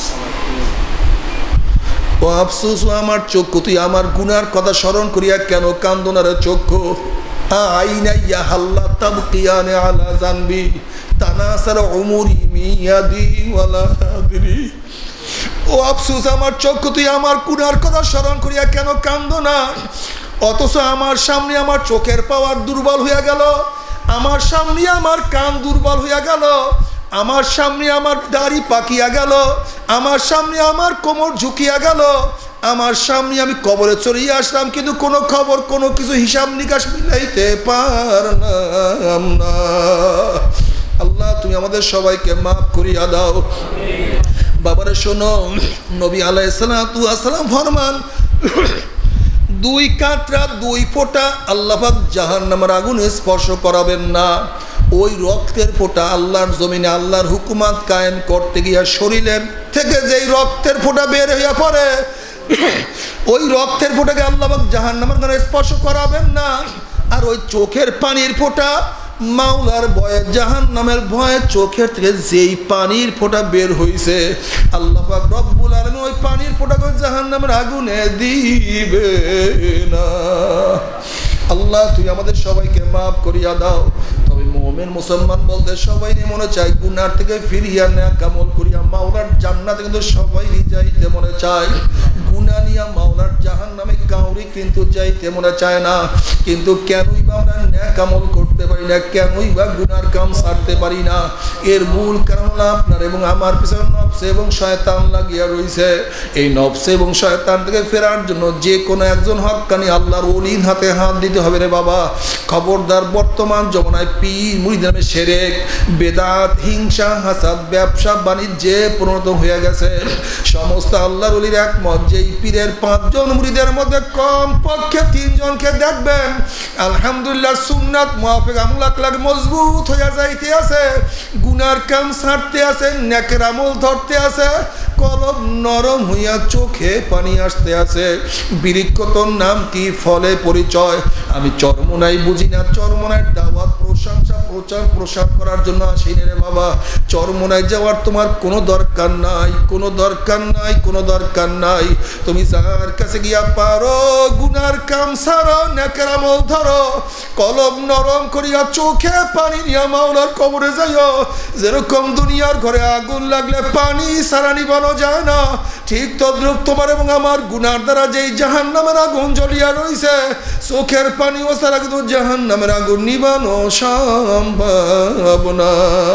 [SPEAKER 1] ও আফসুস, ও আমার চক্ষু তুই আমার গুনার কথা স্মরণ করিয়া কেন কান্দো না রে চক্ষু। আইনাইয়া হাল্লা তাবকিয়ানি আলা জানবি তানাসারা উমুরি মিয়াদি ওয়ালা আদরি। ও আফসুস, আমার চক্ষু তুই আমার গুনার কথা স্মরণ করিয়া কেন কান্দো না। অথচ আমার সামনে আমার চোখের পাওয়ার দুর্বল হইয়া গেল, আমার সামনে আমার কান দুর্বল হইয়া গেল, আমার সামনে আমার দাড়ি পাকিয়া গেল, আমার সামনে আমার কোমর ঝুঁকিয়া গেল, আমার সামনে আমি কবরে চড়িয়ে আসলাম, কিন্তু কোনো খবর কোনো কিছু হিসাব নিকাশ মিলাইতে পারলাম না। আল্লাহ তুমি আমাদের সবাইকে মাফ করিয়া দাও। বাবারে শোনো, নবী আলাইহিস সালাতু ওয়াস সালাম ফরমান, দুই কাতরা দুই ফোঁটা আল্লাহ পাক জাহান্নামের আগুনে স্পর্শ করাবেন না। ওই রক্তের ফোঁটা আল্লাহর জমিনে আল্লাহর হুকুমাত কায়েম করতে গিয়া শরীরের থেকে যেই রক্তের ফোঁটা বের হইয়া পড়ে, ওই রক্তের ফোঁটাকে আল্লাহ পাক জাহান্নামের আগুনে স্পর্শ করাবেন না। আর ওই চোখের পানির ফোঁটা মাওলার ভয়ে জাহান্নামের ভয়ে চোখের থেকে যেই পানির ফোঁটা বের হইছে, আল্লাহ পাক রব্বুল আলামিন ওই পানির ফোঁটাকে জাহান্নামের আগুনে দিবে না। আল্লাহ তুই আমাদের সবাইকে মাফ করিয়া দাও। তবে মুমিন মুসলমান বলতে সবাই মনে চায় গুনার থেকে ফিরিয়া নেক আমল করিয়া মাওলার জান্নাতে কিন্তু সবাই যাইতে মনে চায়। গুনাহ নিয়া মাওলার জাহান্নামে কাউরি কিন্তু যাইতে মনে চায় না। কিন্তু কেনই বা আমরা নেক আমল করতে পারি না, কেনই বা গুনার কাম ছাড়তে পারি না? এর মূল কারণ হলো আপনার এবং আমার পিছনে নফস এবং শয়তান লাগিয়া রইছে। এই নফস এবং শয়তান থেকে ফেরার জন্য যে কোনো একজন হক্কানি আল্লাহর ওলির হাতে হাত দিতে হবে রে বাবা। খবরদার, বর্তমান জমানায় পীর মুরিদ নামে শিরক, বেদাত, হিংসা, হাসাদ, ব্যবসা বাণিজ্যে পরিণত হয়ে গেছে। সমস্ত আল্লাহর ওলির একমত, যেই পীরের 5 জন মুরিদের মধ্যে কম পক্ষে 3 জনকে দেখবেন আলহামদুলিল্লাহ সুন্নাত মুআফিক আমল আখলাক মজবুত হইয়া যাইতে আছে, গুনার কাম ছাড়তে আছে, নেকের আমল ধরতে আছে, কলব নরম হইয়া চোখে পানি আসতে আছে। বৃক্ষতর নাম কি, ফলে পরিচয়। আমি চরমোনাই বুঝি না, চরমোনায় দাওয়াত, প্রশংসা, প্রচার প্রসার করার জন্য আসিনি রে বাবা। চরমোনায় যাওয়ার তোমার কোনো দরকার নাই, কোনো দরকার নাই, কোনো দরকার নাই। তুমি যার কাছে গিয়া পারো গুনার কাম ছাড়ো, নেকের আমল ধরো, কলব নরম করিয়া চোখে পানি নিয়া মাওলার কবরে যাইও। যেরকম দুনিয়ার ঘরে আগুন লাগলে পানি ছাড়া নিবানো যায় না, ঠিক তদ্রূপ তোমার এবং আমার গুনার দ্বারা যেই জাহান্নামের আগুন জ্বলিয়া রইছে, চোখের পানি ও ছাড়া কিন্তু জাহান্নামের আগুন নিবানো সম্ভব না।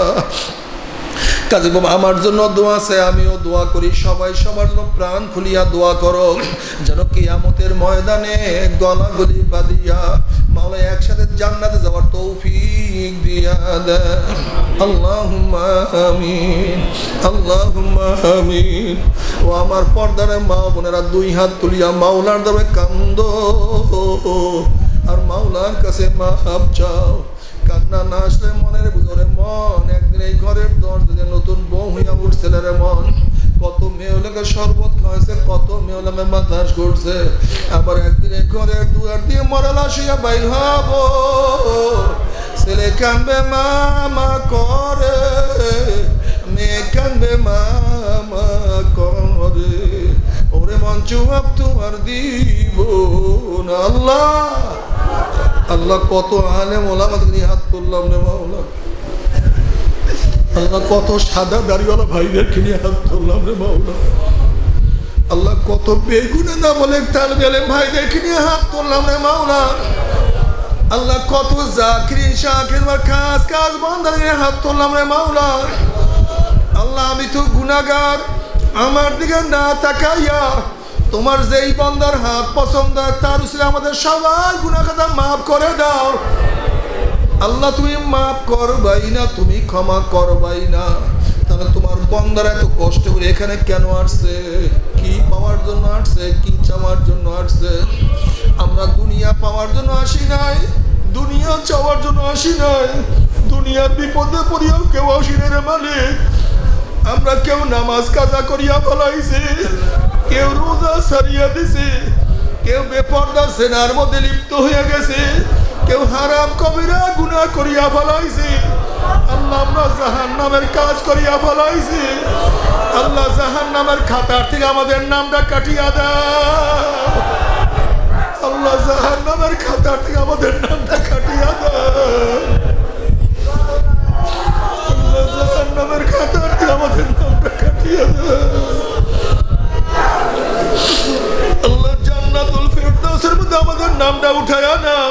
[SPEAKER 1] কাজে বাবা আমার জন্য দোয়া আছে, আমিও দোয়া করি, সবাই সবার জন্য প্রাণ খুলিয়া দোয়া করো, যেন কিয়ামতের ময়দানে গলাগলি বাঁধিয়া মাওলা একসাথে জান্নাতে যাওয়ার তৌফিক দিয়া দেয়। আল্লাহুম্মা আমিন, আল্লাহুম্মা আমিন। ও আমার পর্দার মা বোনেরা, 2 হাত তুলিয়া মাওলার দরবারে কান্দো আর মাওলার কাছে মাফ চাও। কান্না না আসলে মনের ভিতরে মন, একদিন এই ঘরের 10 দিনের নতুন বউ হইয়া উঠছে রে মন। কত মেয়েলাকে শরবত খাওয়াইছে, কত মেয়েলাকে বাতাস করছে, আবার একদিন এই ঘরের দুয়ার দিয়ে মরালা শুইয়া বাইর হব। ছেলে কানবে মামা করে, মেয়ে কানবে মামা করে, ওরে মন জবাব তোমার দিব না। আল্লাহ আল্লাহ কত আলেম ওলামা নিয়ে হাত তুললাম রে মাওলা। আল্লাহ কত সাদা দাড়িওয়ালা ভাইদেরকে নিয়ে হাত তুললাম রে মাওলা। আল্লাহ কত বেগুনে না বলে তালবে আলেম ভাইদেরকে নিয়ে হাত তুললাম রে মাওলা। আল্লাহ কত জাকির শাকির কাজ কাজ বান্দার নিয়ে হাত তুললাম রে মাওলা। আল্লাহ আমি তো গুনাহগার, আমার দিকে না তাকাইয়া তোমার যেই বান্দার হাত পছন্দ তার উসিলে আমাদের সবাই গুনাহ খাতা মাফ করে দাও। আল্লাহ তুমি মাফ করবাই না, তুমি ক্ষমা করবাই না। তাহলে তোমার বান্দারা এত কষ্ট করে এখানে কেন আসছে? কি পাওয়ার জন্য আসছে? কি চাওয়ার জন্য আসছে? আমরা দুনিয়া পাওয়ার জন্য আসি নাই, দুনিয়া চাওয়ার জন্য আসি নাই, দুনিয়ার বিপদে পড়িয়াও কেউ আসি না রে মালিক। আমরা কেউ নামাজ কাজা করিয়া ফলাইছি, কেউ রোজা সারিয়া দিছি, কেউ বেপরদা সেনার মধ্যে লিপ্ত হয়ে গেছে, কেউ হারাম কবিরা গুনাহ করিয়া ফলাইছি। আল্লাহ আমরা জাহান্নামের কাজ করিয়া ফলাইছি। আল্লাহ জাহান্নামের খাতার থেকে আমাদের নামটা কাটিয়া দাও। আল্লাহ জাহান্নামের খাতার থেকে আমাদের নামটা কাটিয়া দাও। আল্লাহ জাহান্নামের খাতার থেকে আমাদের নামটা কাটিয়া দাও। আল্লাহ জান্নাতুল ফিরদাউসের মধ্যে আমাদের নামটা উঠায়া নাও।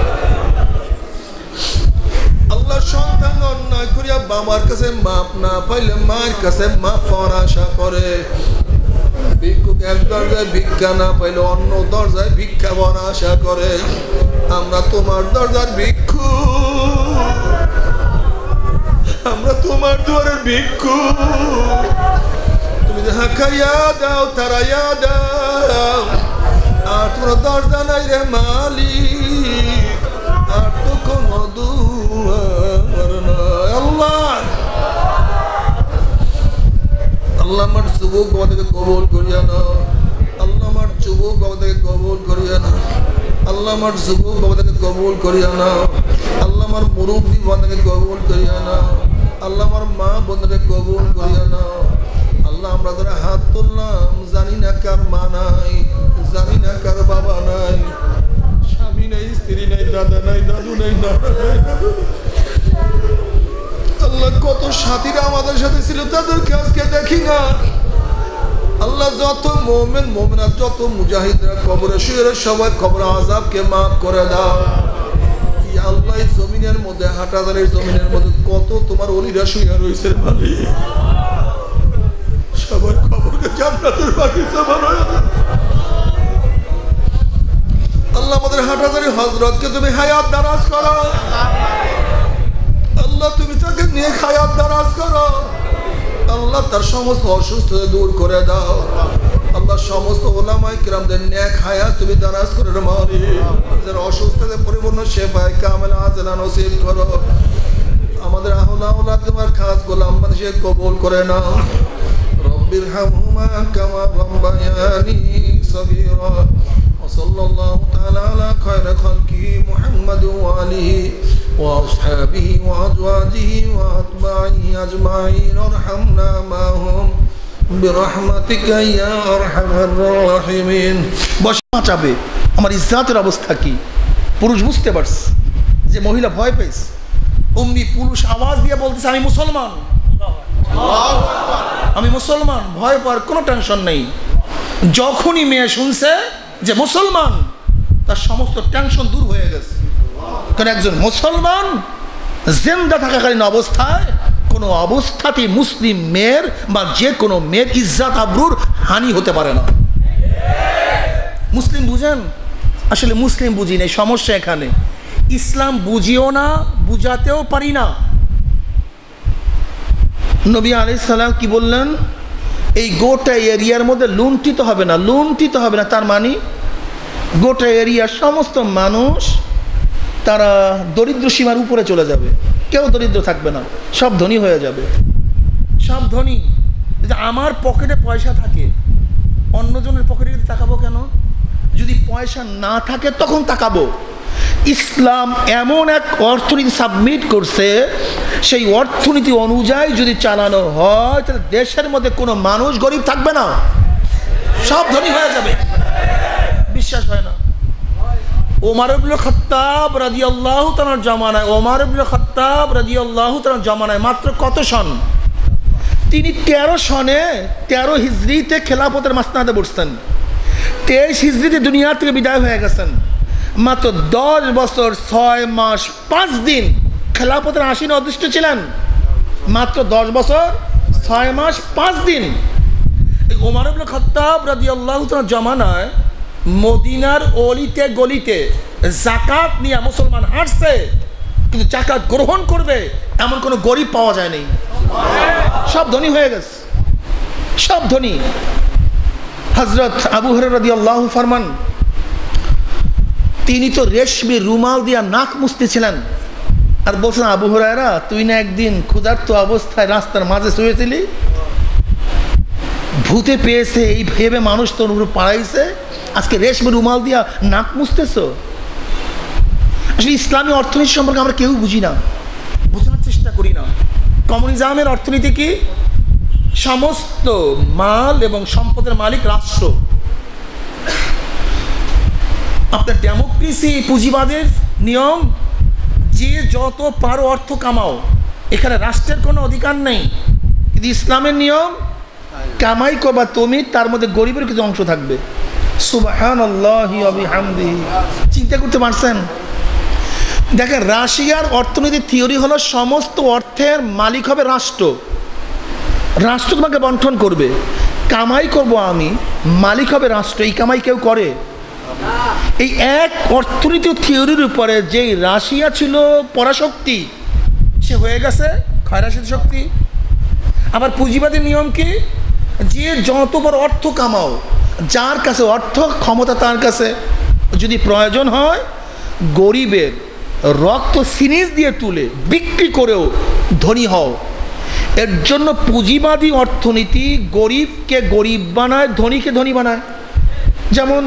[SPEAKER 1] আল্লাহ সন্তান অন্যায় করিয়া বাবার কাছে মাপ না পাইলে মায়ের কাছে মাপ পাওয়ার আশা করে। ভিক্ষুক এক দরজায় ভিক্ষা না পাইলে অন্য দরজায় ভিক্ষা পাওয়ার আশা করে। আমরা তোমার দরজার ভিক্ষু, আমরা তোমার দুয়ারের ভিক্ষু। তুমি যাহা খাইয়া দাও তারাইয়া দাও। আর তোমার দরজা নাই রে মালিক, আর তো কোনো দুয়ার নাই। আল্লাহ আল্লাহ আমার যুবক বাবাদেরকে কবুল করিয়া নাও। আল্লাহ আমার যুবক বাবাদেরকে কবুল করিয়া নাও। আল্লাহ আমার যুবক বাবাদেরকে কবুল করিয়া নাও। আল্লাহ আমার মুরব্বী বাবাদেরকে কবুল করিয়া নাও। আল্লাহ আমার মা বোনদেরকে কবুল করিয়া নাও। আল্লাহ আমরা যারা হাত তুললাম জানি না কার মা নাই, জানি না কার বাবা নাই, স্বামী নাই, স্ত্রী নাই, দাদা নাই, দাদু নাই, নানা নাই। আল্লাহ কত সাথীরা আমাদের সাথে ছিল তাদেরকে আজকে দেখি না। আল্লাহ যত মুমিন মুমিনাত, যত মুজাহিদরা কবরে শুয়ে সবাই কবর আযাবকে মাফ করে দাও। ইয়া আল্লাহ জমিনের মধ্যে হাটাজারির জমিনের মধ্যে কত তোমার ওলিরা শুয়ে রয়েছে মালিক, সবার কবরকে জান্নাতের বাগিচা বানায় দাও। আল্লাহ আমাদের হাটাজারি হযরতকে তুমি হায়াত দারাজ করো। আল্লাহ তুমি তাকে নেক হায়াত দারাজ করো। আল্লাহ তার সমস্ত অসুস্থতা দূর করে দাও। আল্লাহ সমস্ত উলামায়ে কিরামদের নেক হায়াত তুমি দারাজ করে মারি। যারা অসুস্থতাতে পরিপূর্ণ শেফায়ে কামেল আজলা নসিব করো। আমাদের আহলা আওলাদ তোমার খাস গোলাম মানুষকে কবুল করে নাও। রব্বিরহামহুমা কামা রাব্বায়ানি সগীরা। সাল্লাল্লাহু তাআলা আলা খায়রি খালকিহি মুহাম্মাদ ওয়া আলিহি ওয়া আসহাবিহি ওয়া আজওয়াজিহি ওয়া আতবাইহি আজমাইন। আরহামনা মাহুম বিরহমাতিকা ইয়া আরহামার রাহিমিন। বাঁচাবে আমার ইজ্জতের অবস্থা কি? পুরুষ বুঝতে পারছে যে মহিলা ভয় পেয়েছে। উম্মি পুরুষ আওয়াজ দিয়ে বলতেছে আমি মুসলমান, আমি মুসলমান। ভয় পাওয়ার কোনো টেনশন নেই। যখনই মেয়ে শুনছে যে মুসলমান, তার সমস্ত টেনশন দূর হয়ে গেছে। কারণ একজন মুসলমান জিন্দা থাকাকালীন অবস্থায় কোনো অবস্থাতেই মুসলিম মেয়ের বা যে কোনো মেয়ের ইজ্জত আবরুর হানি হতে পারে না। মুসলিম বুঝেন? আসলে মুসলিম বুঝি না, সমস্যা এখানে। ইসলাম বুঝিও না, বুঝাতেও পারি না। নবী আলাইহিস সালাম কি বললেন? এই গোটা এরিয়ার মধ্যে লুণ্ঠিত হবে না, লুণ্ঠিত হবে না। তার মানে গোটা এরিয়ার সমস্ত মানুষ তারা দরিদ্র সীমার উপরে চলে যাবে, কেউ দরিদ্র থাকবে না, সব ধনী হয়ে যাবে, সব ধনী। আমার পকেটে পয়সা থাকে, অন্যজনের পকেটে তাকাবো কেন? যদি পয়সা না থাকে তখন তাকাবো। ইসলাম এমন এক অর্থনীতি সাবমিট করছে, সেই অর্থনীতি অনুযায়ী যদি চালানো হয় তাহলে দেশের মধ্যে কোনো মানুষ গরিব থাকবে না, সব ধনী হয়ে যাবে। বিশ্বাস হয় না? ওমর ইবনে খাত্তাব রাদিয়াল্লাহু তাআলার জামানায়, ওমর ইবনে খাত্তাব রাদিয়াল্লাহু তাআলার জামানায় মাত্র কত সন? তিনি 13 সনে 13 হিজরিতে খেলাফতের মাসনাদে বসছেন। 23 হিজরিতে দুনিয়া থেকে বিদায় হয়ে গেছেন। মাত্র 10 বছর 6 মাস 5 দিন খেলাফতের আসীন অধিষ্ঠ ছিলেন। মাত্র 10 বছর 6 মাস 5 দিন। ওমর ইবনে খাত্তাব রাদিয়াল্লাহু তাআলার জামানায় মদিনার অলিতে গলিতে যাকাত নিয়ে মুসলমান হাঁটছে, কিন্তু যাকাত গ্রহণ করবে এমন কোনো গরিব পাওয়া যায়নি। সব ধনী হয়ে গেছে, সব ধনী। হযরত আবু হুরায়রা রাদিয়াল্লাহু ফরমান, তিনি তো রেশমি রুমাল দিয়া নাক মুছতেছিলেন আর বলছেন, আবু হুরায়রা তুই না একদিন ক্ষুধার্ত অবস্থায় রাস্তার মাঝে শুয়েছিলি, ভূতে পেয়েছে এই ভেবে মানুষ তোর উপর পাড়াইছে, আজকে রেশমি রুমাল দিয়া নাক মুছতেছ। আসলে ইসলামী অর্থনীতি সম্পর্কে আমরা কেউ বুঝি না, বোঝার চেষ্টা করি না। কমিউনিজমের অর্থনীতি কি? সমস্ত মাল এবং সম্পদের মালিক রাষ্ট্র। আপনার ডেমোক্রেসি পুঁজিবাদের নিয়ম, যে যত পারো অর্থ কামাও, এখানে রাষ্ট্রের কোনো অধিকার নেই। কিন্তু ইসলামের নিয়ম, কামাই করবা তুমি, তার মধ্যে গরিবের কিছু অংশ থাকবে। সুবহানাল্লাহি ওয়া বিহামদিহি। চিন্তা করতে পারছেন? দেখেন, রাশিয়ার অর্থনীতির থিওরি হলো সমস্ত অর্থের মালিক হবে রাষ্ট্র। রাষ্ট্র তোমাকে বন্টন করবে, কামাই করব আমি, মালিক হবে রাষ্ট্র। এই কামাই কেউ করে? এই এক অর্থনীতি থিওরির উপরে যেই রাশিয়া ছিল পরাশক্তি, সে হয়ে গেছে ক্ষয়রাশি শক্তি। আবার পুঁজিবাদী নিয়ম কি? যে যত বড় অর্থ কামাও, যার কাছে অর্থ ক্ষমতা তার কাছে, যদি প্রয়োজন হয় গরিবের রক্ত সিরিজ দিয়ে তুলে বিক্রি করেও ধনী হও। এর জন্য পুঁজিবাদী অর্থনীতি গরিবকে গরিব বানায়, ধনীকে ধনী বানায়। যেমন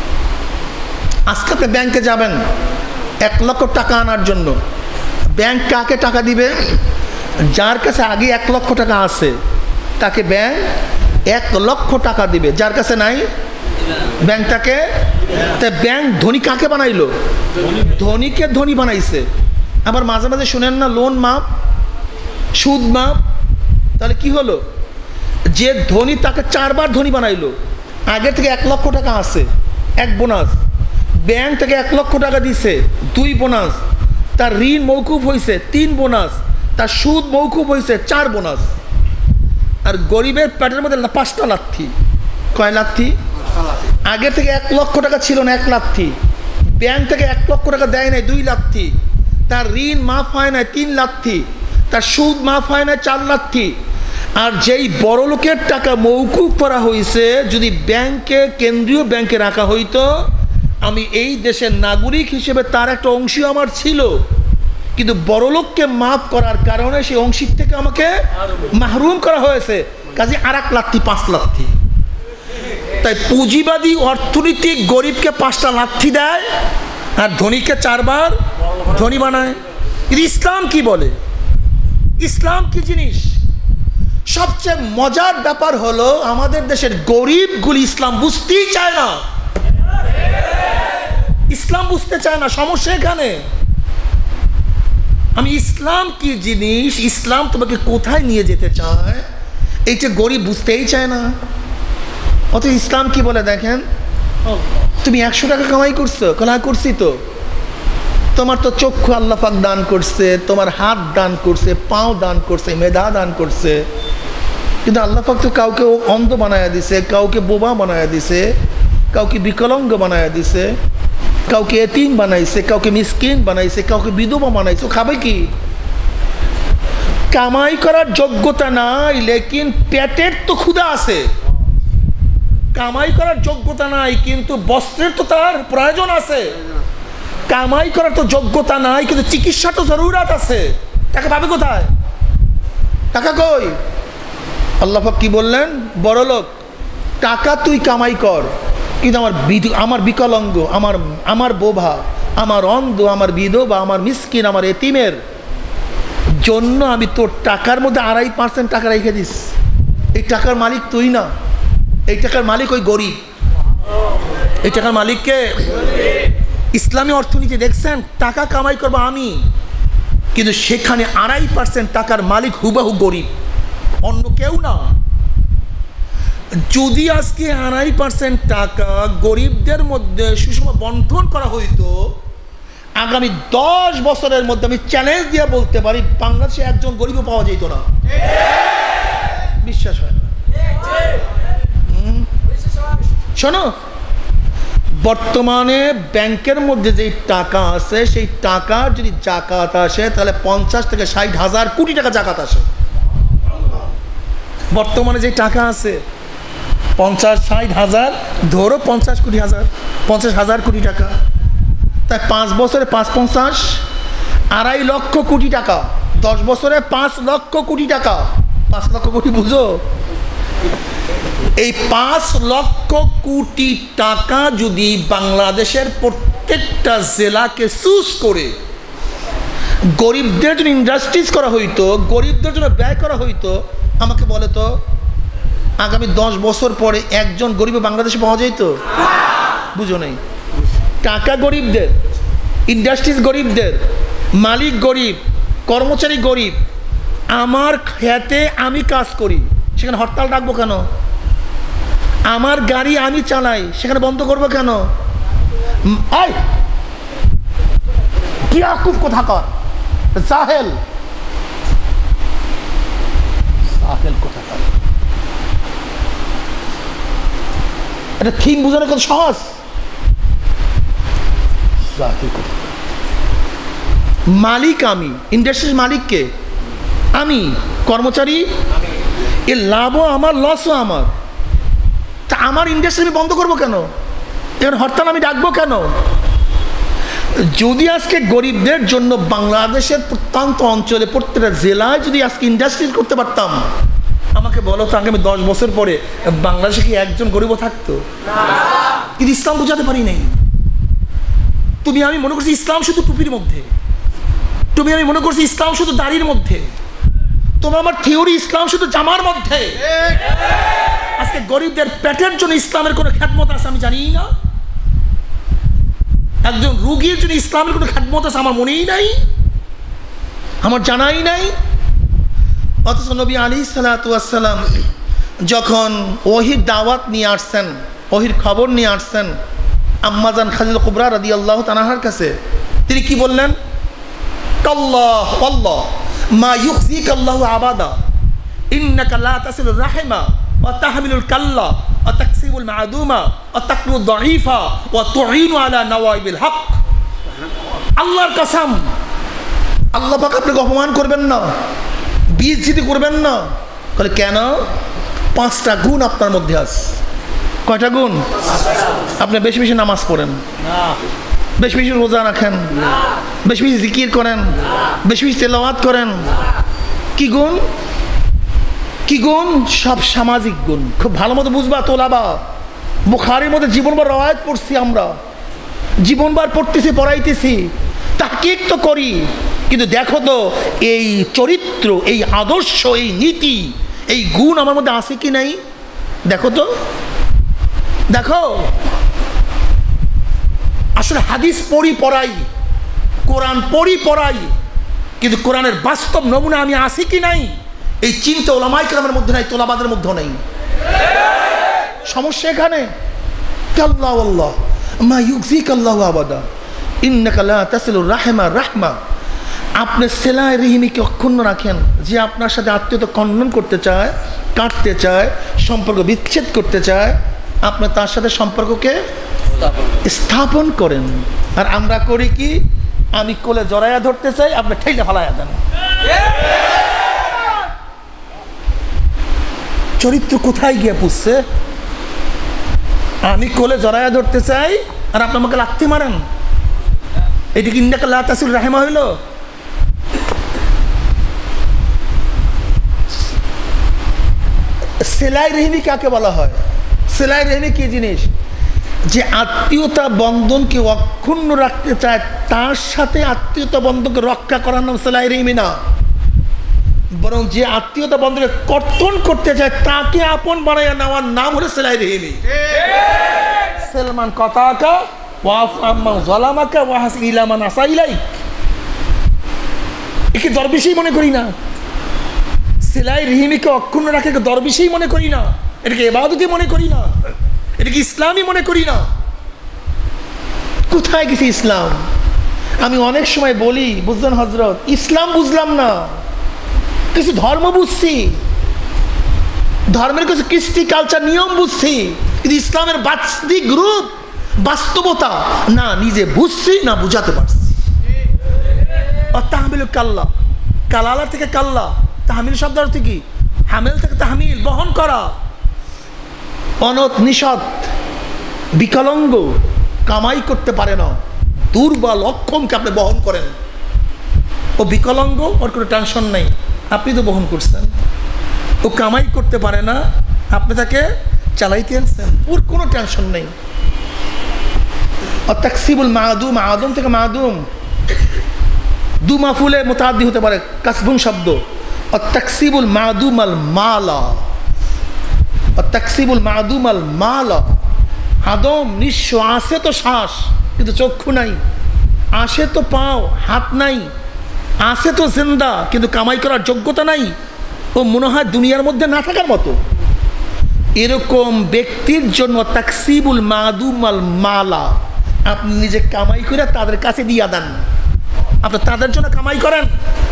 [SPEAKER 1] আজকে আপনি ব্যাংকে যাবেন 1 লক্ষ টাকা আনার জন্য, ব্যাংক কাকে টাকা দিবে? যার কাছে আগে 1 লক্ষ টাকা আছে তাকে ব্যাংক 1 লক্ষ টাকা দিবে, যার কাছে নাই ব্যাংক তাকে। তাই ব্যাংক ধনী কাকে বানাইলো? ধনীকে ধনী বানাইছে। আবার মাঝে মাঝে শুনেন না, লোন মাপ, সুদ মাপ। তাহলে কি হলো? যে ধনী তাকে 4 বার ধনী বানাইলো। আগে থেকে 1 লক্ষ টাকা আছে, 1 বোনাস। ব্যাংক থেকে 1 লক্ষ টাকা দিছে, 2 বোনাস। তার ঋণ মৌকুফ হয়েছে, 3 বোনাস। তার সুদ মৌকুফ হয়েছে, 4 বোনাস। আর গরিবের পেটের মধ্যে 5টা লাথি। কয় লাথি? আগে থেকে 1 লক্ষ টাকা ছিল না, 1 লাথি। ব্যাংক থেকে 1 লক্ষ টাকা দেয় নাই, 2 লাথি। তার ঋণ মাফ হয় না, 3 লাথি। তার সুদ মাফ হয় না, 4 লাথি। আর যেই বড় লোকের টাকা মৌকুফ করা হয়েছে, যদি ব্যাংকে, কেন্দ্রীয় ব্যাংকে রাখা হইতো, আমি এই দেশের নাগরিক হিসেবে তার একটা অংশী আমার ছিল। কিন্তু বড়লোককে মাফ করার কারণে সেই অংশীর থেকে আমাকে মাহরুম করা হয়েছে, কাজে আর 1 লাথি, 5 লাথি। তাই পুঁজিবাদী অর্থনীতি গরিবকে 5টা লাথি দেয় আর ধনীকে 4 বার ধনী বানায়। কিন্তু ইসলাম কি বলে? ইসলাম কি জিনিস? সবচেয়ে মজার ব্যাপার হলো, আমাদের দেশের গরিবগুলি ইসলাম বুঝতেই চায় না। ইসলাম বুঝতে চায় না, সমস্যা এখানে। আমি ইসলাম কি জিনিস, ইসলাম তোমাকে কোথায় নিয়ে যেতে চায়, এইটা গরিব বুঝতেই চায় না। অথচ ইসলাম কি বলে দেখেন, তুমি 100 টাকা কামাই করছো, কলা করছি তো। তোমার তো চক্ষু আল্লাহ পাক দান করছে, তোমার হাত দান করছে, পাও দান করছে, মেধা দান করছে। কিন্তু আল্লাহ পাক তো কাউকে অন্ধ বানায়া দিছে, কাউকে বোবা বানায়া দিছে, কাউকে বিকলাঙ্গ বানায়া দিছে, কাউকে এতিম বানাইছে, কাউকে মিসকিন বানাইছে, কাউকে বিধবা বানাইছে। খাবে কি? কামাই করার যোগ্যতা নাই, লেকিন পেটের তো ক্ষুধা আছে। কামাই করার যোগ্যতা নাই, কিন্তু বস্ত্রের তো তার প্রয়োজন আছে। কামাই করার তো যোগ্যতা নাই, কিন্তু চিকিৎসা তো জরুরত আছে। টাকা পাবে কোথায়? টাকা কই? আল্লাহ পাক কি বললেন? বড় লোক, টাকা তুই কামাই কর, কিন্তু আমার বিকলাঙ্গ, আমার বোভা, আমার অন্ধ, আমার বিধবা, আমার মিসকিন, আমার এতিমের জন্য আমি তোর টাকার মধ্যে 2.5% টাকা রেখে দিস। এই টাকার মালিক তুই না, এই টাকার মালিক ওই গরিব। এই টাকার মালিককে ইসলামী অর্থনীতি দেখছেন, টাকা কামাই করবো আমি, কিন্তু সেখানে 2.5% টাকার মালিক হুবাহু গরিব, অন্য কেউ না। যদি আজকে 2.5% টাকা গরিবদের মধ্যে সুষম বন্টন করা হইতো, আগামী 10 বছরের মধ্যে আমি চ্যালেঞ্জ দিয়ে বলতে পারি, বাংলাদেশে একজন গরিবও পাওয়া যেত না। বিশ্বাস হয় না? শোনো, বর্তমানে ব্যাংকের মধ্যে যে টাকা আছে, সেই টাকার যদি জাকাত আসে, তাহলে 50 থেকে 60 হাজার কোটি টাকা জাকাত আসে। বর্তমানে যে টাকা আছে 50-60 হাজার, ধরো 50 হাজার কোটি টাকা। তাই 5 বছরে 5-50, 2.5 লক্ষ কোটি টাকা। 10 বছরে 5 লক্ষ কোটি টাকা। 5 লক্ষ কোটি বুঝো? এই 5 লক্ষ কোটি টাকা যদি বাংলাদেশের প্রত্যেকটা জেলাকে চুজ করে গরিবদের জন্য ইন্ডাস্ট্রিজ করা হইতো, গরিবদের জন্য ব্যয় করা হইতো, আমাকে বলে তো আগামী 10 বছর পরে একজন গরিব বাংলাদেশে পাওয়া যাইতো? বুঝো নাই? টাকা গরিবদের, ইন্ডাস্ট্রিজ গরিবদের, মালিক গরিব, কর্মচারী গরিব। আমার খেতে আমি কাজ করি, সেখানে হরতাল ডাকবো কেন? আমার গাড়ি আমি চালাই, সেখানে বন্ধ করবো কেন? কি আকুফ কোথাকার জাহেল, জাহেল কোথাকার। এটা থিম বোঝানো কত সহজ। মালিক আমি, ইন্ডাস্ট্রির মালিককে আমি, কর্মচারী এর লাভও আমার, লসও আমার। তা আমার ইন্ডাস্ট্রি আমি বন্ধ করবো কেন? এখানে হরতাল আমি ডাকবো কেন? যদি আজকে গরিবদের জন্য বাংলাদেশের প্রত্যন্ত অঞ্চলে প্রত্যেকটা জেলায় যদি আজকে ইন্ডাস্ট্রি করতে পারতাম, আমাকে বলো তো আগামী 10 বছর পরে বাংলাদেশে কি একজন গরিবও থাকতো? কিন্তু ইসলাম বোঝাতে পারি নাই। তুমি আমি মনে করছি ইসলাম শুধু টুপির মধ্যে, তুমি আমি মনে করছি ইসলাম শুধু দাড়ির মধ্যে, তোমার আমার থিওরি ইসলাম শুধু জামার মধ্যে। আজকে গরিবদের পেটের জন্য ইসলামের কোনো খেদমত আছে আমি জানি না। একজন রোগীর জন্য ইসলামের কোনো খেদমত আছে আমার মনেই নাই, আমার জানাই নাই। অথচ নবী আলাইহিসসালাতু ওয়াসসালাম যখন ওহির দাওয়াত নিয়ে আসছেন, ওহির খবর নিয়ে আসছেন আম্মাজান খাদিজা কুবরা রাদিয়াল্লাহু তাআলার কাছে, তিনি কি বললেন? কাল্লাহ ওয়াল্লাহ মা ইউখজিকাল্লাহু আবাদা ইন্নাকা লা তাসিলুর রাহিমা ওয়া তাহমিলুল কাল্লা ওয়া তাকসিবুল মা'দুমা ওয়া তাকরুদ দাঈফা ওয়া তুঈনু আলা নওয়াইবিল হক। আল্লাহর কসম, আল্লাহ পাক আপনাকে অপমান করবেন না, বেইজ্জতি করবেন না। বলে কেন? 5টা গুণ আপনার মধ্যে আছে। কয়টা গুণ? আপনি বেশি বেশি নামাজ পড়েন, বেশি বেশি রোজা রাখেন, বেশি বেশি জিকির করেন, বেশি বেশি তেলাওয়াত করেন। কি গুণ? কি গুণ? সব সামাজিক গুণ। খুব ভালো মতো বুঝবা তোলাবা। বুখারীর মধ্যে জীবনবার রওয়ায়াত পড়ছি আমরা, জীবনবার পড়তেছি, পড়াইতেছি, তাহকিক তো করি, কিন্তু দেখো তো এই চরিত্র, এই আদর্শ, এই নীতি, এই গুণ আমার মধ্যে আছে কি নাই? দেখো তো, দেখো। আসলে হাদিস পড়ি পড়াই, কোরআন পড়ি পড়াই, কিন্তু কোরআনের বাস্তব নমুনা আমি আছি কি নাই এই চিন্তা ওলামায়ে কেরামের মধ্যে নাই, তোলাবাদের মধ্যে নাই। সমস্যা এখানে। কাল্লা ওয়াল্লাহ মা ইউখজিকাল্লাহু আবাদা ইন্নাকা লা তাসিলুর রাহিমা রাহমা। আপনি সেলাই রহিমিকে অক্ষুণ্ণ রাখেন, যে আপনার সাথে আত্মীয়তা খণ্ডন করতে চায়, কাটতে চায়, সম্পর্ক বিচ্ছেদ করতে চায়, আপনি তার সাথে সম্পর্ককে স্থাপন করেন। আর আমরা করি কি? আমি কোলে জড়াইয়া ধরতে চাই, আপনি ঠেলে ফালাইয়া দেন। চরিত্র কোথায় গিয়ে পুষছে? আমি কোলে জড়াইয়া ধরতে চাই আর আপনি আমাকে লাথি মারেন। এটি কি ইন্নাকা লা তাসিলুর রাহিমা হইল? সেলাই রহিমি কাকে বলা হয়? সেলাই রহিমি কি জিনিস? যে আত্মীয়তা বন্ধনকে অক্ষুণ্ণ রাখতে চায়, তার সাথে আত্মীয়তা বন্ধনকে রক্ষা করার নাম সেলাই রহিমি না, বরং যে আত্মীয়তা বন্ধনকে কর্তন করতে চায় তাকে আপন বানাইয়া নেওয়ার নাম হলো সেলাই রহিমি। সেলমান কথাকা ওয়াফ আম্মা যালামাকা ওয়াহাস ইলা মান আসা ইলাইক। একে দরবেশই মনে করি না, সেলাই রহিমিকে অক্ষুণ্ণ রাখে দরবেশই মনে করি না, এটাকে ইবাদতই মনে করি না, এটাকে ইসলামই মনে করি না। কোথায় গেছে ইসলাম? আমি অনেক সময় বলি, বুঝলেন হজরত, ইসলাম বুঝলাম না, কিছু ধর্ম বুঝছি, ধর্মের কিছু কৃষ্টি কালচার নিয়ম বুঝছি, কিন্তু ইসলামের বাস্তবিক রূপ, বাস্তবতা না নিজে বুঝছি না বুঝাতে পারছি। তাহমিল কাল্লা, কালালা থেকে কাল্লা, তাহমিল শব্দ অর্থ কি? হামেল থেকে তাহমিল, বহন করা। অনত নিষদ, বিকলাঙ্গ, কামাই করতে পারে না, দুর্বল অক্ষমকে আপনি বহন করেন। ও বিকলাঙ্গ, ওর কোনো টেনশন নেই, আপনি তো বহন করছেন। ও কামাই করতে পারে না, আপনি তাকে চালাইতে আছেন, ওর কোনো টেনশন নেই। তাকসিবুল মাদুম, আদম থেকে মাদুম, দু মাফুলে মুতাআদ্দি হতে পারে, কাসবুন শব্দ। তাকসিবুল মাদুম আল মালা, তাকসিবুল মাদুম আল মালা। আদম নিঃস্ব, আসে তো শ্বাস কিন্তু চক্ষু নাই, আসে তো পাও হাত নাই, আসে তো জিন্দা কিন্তু কামাই করার যোগ্যতা নাই, ও মনে হয় দুনিয়ার মধ্যে না থাকার মতো। এরকম ব্যক্তির জন্য তাকসিবুল মাদুম আল মালা, আপনি নিজে কামাই করে তাদের কাছে দিয়া দেন, আপনি তাদের জন্য কামাই করেন।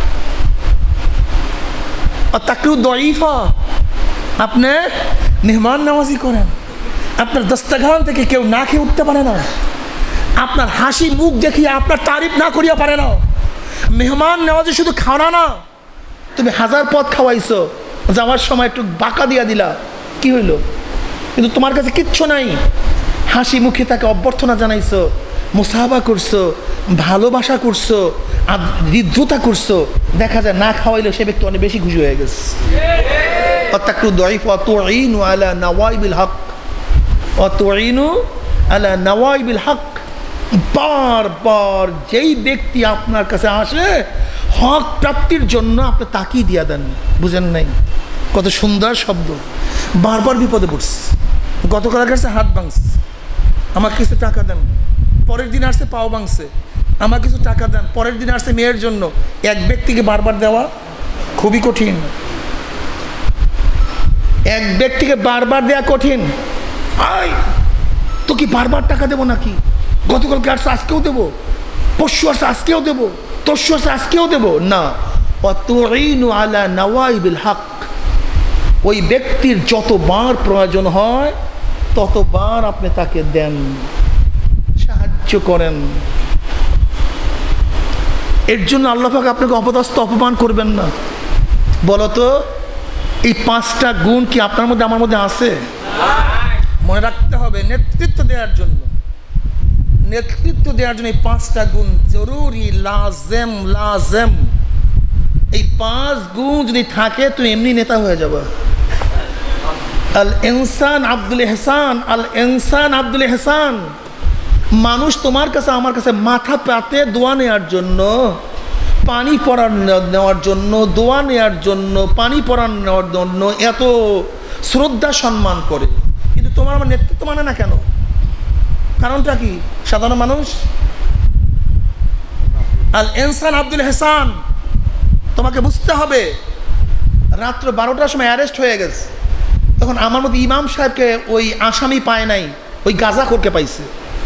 [SPEAKER 1] তাকরু দঈফা, আপনি মেহমান নামাজি করেন, আপনার দস্তরখান থেকে কেউ না খেয়ে উঠতে পারে না, আপনার হাসি মুখ দেখিয়ে আপনার তারিফ না করিয়া পারে না। মেহমান নেওয়াজে শুধু খাওয়া না, তুমি হাজার পদ খাওয়াইছো, যাওয়ার সময় একটু বাঁকা দিয়া দিলা, কি হইল? কিন্তু তোমার কাছে কিচ্ছু নাই, হাসি মুখে তাকে অভ্যর্থনা জানাইছো, মুসাহাবা করছো, ভালোবাসা করছো, হৃদ্রতা করছো, দেখা যায় না খাওয়াইলে সে ব্যক্তি অনেক বেশি খুশি হয়ে গেছে। তাকরু দঈফা তুঈনু আলা নওয়াইবিল হক, তুঈনু আলা নওয়াইবিল হক। বারবার যেই ব্যক্তি আপনার কাছে আসে হক প্রাপ্তির জন্য আপনি তাকিয়ে দিয়া দেন, বুঝেন নাই? কত সুন্দর শব্দ। বারবার বিপদে পড়ছে, গতকাল কাছে হাত ভাঙছে, আমার কিছু টাকা দেন, পরের দিন আসছে পাও ভাঙছে, আমার কিছু টাকা দেন, পরের দিন আসছে মেয়ের জন্য। এক ব্যক্তিকে বারবার দেওয়া খুবই কঠিন, এক ব্যক্তিকে বারবার দেওয়া কঠিন। আই তো কি বারবার টাকা দেবো নাকি? গতকালকে আসছে আজকেও দেবো, পরশু আসছে আজকেও দেবো, তরশু আসছে আজকেও দেবো না। তুঈনু আলা নওয়াইবিল হক, ওই ব্যক্তির যতবার প্রয়োজন হয় ততবার আপনি তাকে দেন, সাহায্য করেন। এর জন্য আল্লাহ পাক আপনাকে অপদস্থ অপমান করবেন না। বলতো এই 5টা গুণ কি আপনার মধ্যে আমার মধ্যে আছে? মনে রাখতে হবে, নেতৃত্ব দেওয়ার জন্য, নেতৃত্ব দেওয়ার জন্য এই 5টা গুণ জরুরি, লাজেম লাজেম। এই 5 গুণ যদি থাকে তুমি এমনি নেতা হয়ে যাবে। আল ইনসান আব্দুল ইহসান, আল ইনসান আব্দুল ইহসান। মানুষ তোমার কাছে আমার কাছে মাথা পাতে দোয়া নেওয়ার জন্য, পানি পড়ার নেওয়ার জন্য, দোয়া নেওয়ার জন্য, পানি পড়ার নেওয়ার জন্য এত শ্রদ্ধা সম্মান করে, কিন্তু তোমার আমার নেতৃত্ব মানে না কেন? কারণটা কি? সাধারণ মানুষ। আল ইনসান আব্দুল ইহসান, তোমাকে বুঝতে হবে। রাত্র 12টার সময় অ্যারেস্ট হয়ে গেছে, তখন আমার মধ্যে ইমাম সাহেবকে ওই আসামি পায় নাই, ওই গাঁজাখোরকে পাইছে।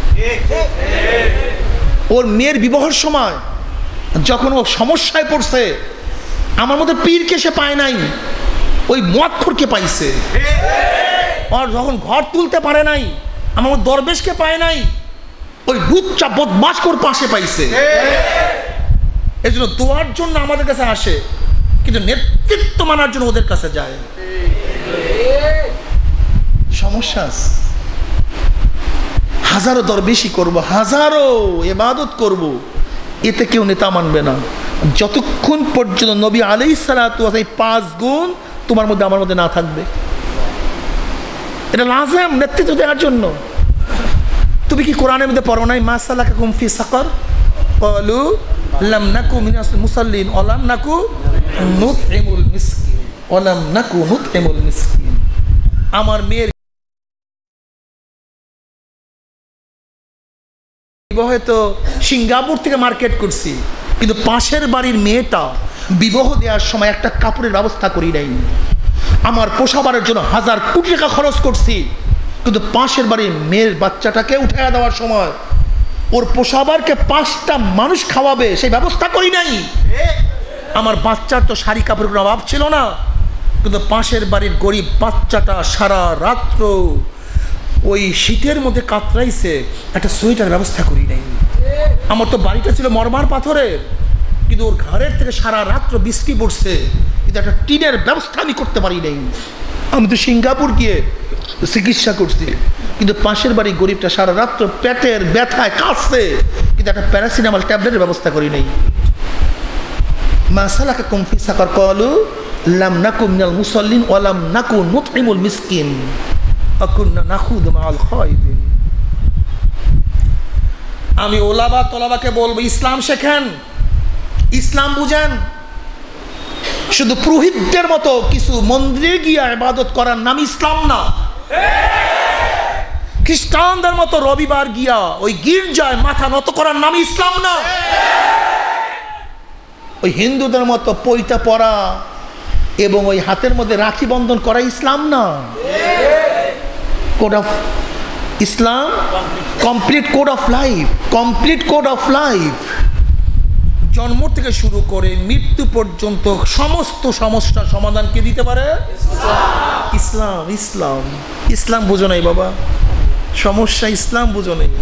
[SPEAKER 1] ওর মেয়ের বিবাহের সময় যখন ও সমস্যায় পড়ছে, আমার মধ্যে পীরকে সে পায় নাই, ওই মদখোরকে পাইছে। আর যখন ঘর তুলতে পারে নাই, আমার দরবেশকে পায় নাই, ওই লুচ্চা বদমাশকোর পাশে পাইছে। এই জন্য দোয়ার জন্য আমাদের কাছে আসে, কিন্তু নেতৃত্ব মানার জন্য ওদের কাছে যায়। সমস্যা। হাজারো দরবেশি করব, হাজারো ইবাদত করব, এতে কেউ নেতা মানবে না যতক্ষণ পর্যন্ত নবী আলাইহিস সালাতু ওয়াস এই 5 গুণ তোমার মধ্যে আমার মধ্যে না থাকবে। এটা লাজেম নেতৃত্ব দেওয়ার জন্য। তুমি কি কোরআনের মধ্যে পড়ো নাই মা সালাকাকুম ফি সাকার ক্বালু লাম নাকু মিনাস মুসাল্লিন ওয়া লাম নাকু নুতইমুল মিসকিন ওয়া লাম নাকু নুতইমুল মিসকিন। আমার মেয়ের বিবাহে তো সিঙ্গাপুর থেকে মার্কেট করছি, কিন্তু পাশের বাড়ির মেয়েটা বিবাহ দেওয়ার সময় একটা কাপড়ের ব্যবস্থা করি নাই। আমার পোষাবারের জন্য 1000 কোটি টাকা খরচ করছি, কিন্তু পাশের বাড়ির মেয়ের বাচ্চাটাকে উঠাইয়া দেওয়ার সময় ওর পোষাবারকে 5টা মানুষ খাওয়াবে সেই ব্যবস্থা করি নাই। আমার বাচ্চার তো শাড়ি কাপড়ের অভাব ছিল না, কিন্তু পাশের বাড়ির গরিব বাচ্চাটা সারা রাত্র ওই শীতের মধ্যে কাতরাইছে, একটা সোয়েটার ব্যবস্থা করি নাই। আমার তো বাড়িটা ছিল মরমার পাথরের, কিন্তু ওর ঘরের থেকে সারা রাত্র বৃষ্টি পড়ছে, কিন্তু একটা টিনের ব্যবস্থা আমি করতে পারি নাই। আমি তো সিঙ্গাপুর গিয়ে চিকিৎসা করছি, কিন্তু পাশের বাড়ির গরিবটা সারা রাত্র পেটের ব্যথায় কাঁদছে, কিন্তু একটা প্যারাসিটামল ট্যাবলেটের ব্যবস্থা করি নাই। মা সালাকাকুম ফি সাকার ক্বালু লাম নাকু মিনাল মুসাল্লিন ওয়া লাম নাকু নুতইমুল মিসকিন। আকুন্না নাখুদু মাআল খায়দিন। আমি ওলাবা তলাবাকে বলবো, ইসলাম শেখেন, ইসলাম বুঝেন। শুধু পুরোহিতদের মতো কিছু মন্দিরে গিয়ে ইবাদত করার নাম ইসলাম না। খ্রিস্টানদের মতো রবিবার গিয়া ওই গির্জায় মাথা নত করার নাম ইসলাম না। ওই হিন্দুদের মতো পৈতা পরা এবং ওই হাতের মধ্যে রাখি বন্ধন করা ইসলাম না। Code of Islam, complete code of life, complete code of life. জন্ম থেকে শুরু করে মৃত্যু পর্যন্ত সমস্ত সমস্যার সমাধান কে দিতে পারে? ইসলাম। ইসলাম ইসলাম বুঝো নাই বাবা, সমস্যা ইসলাম বুঝো নাই।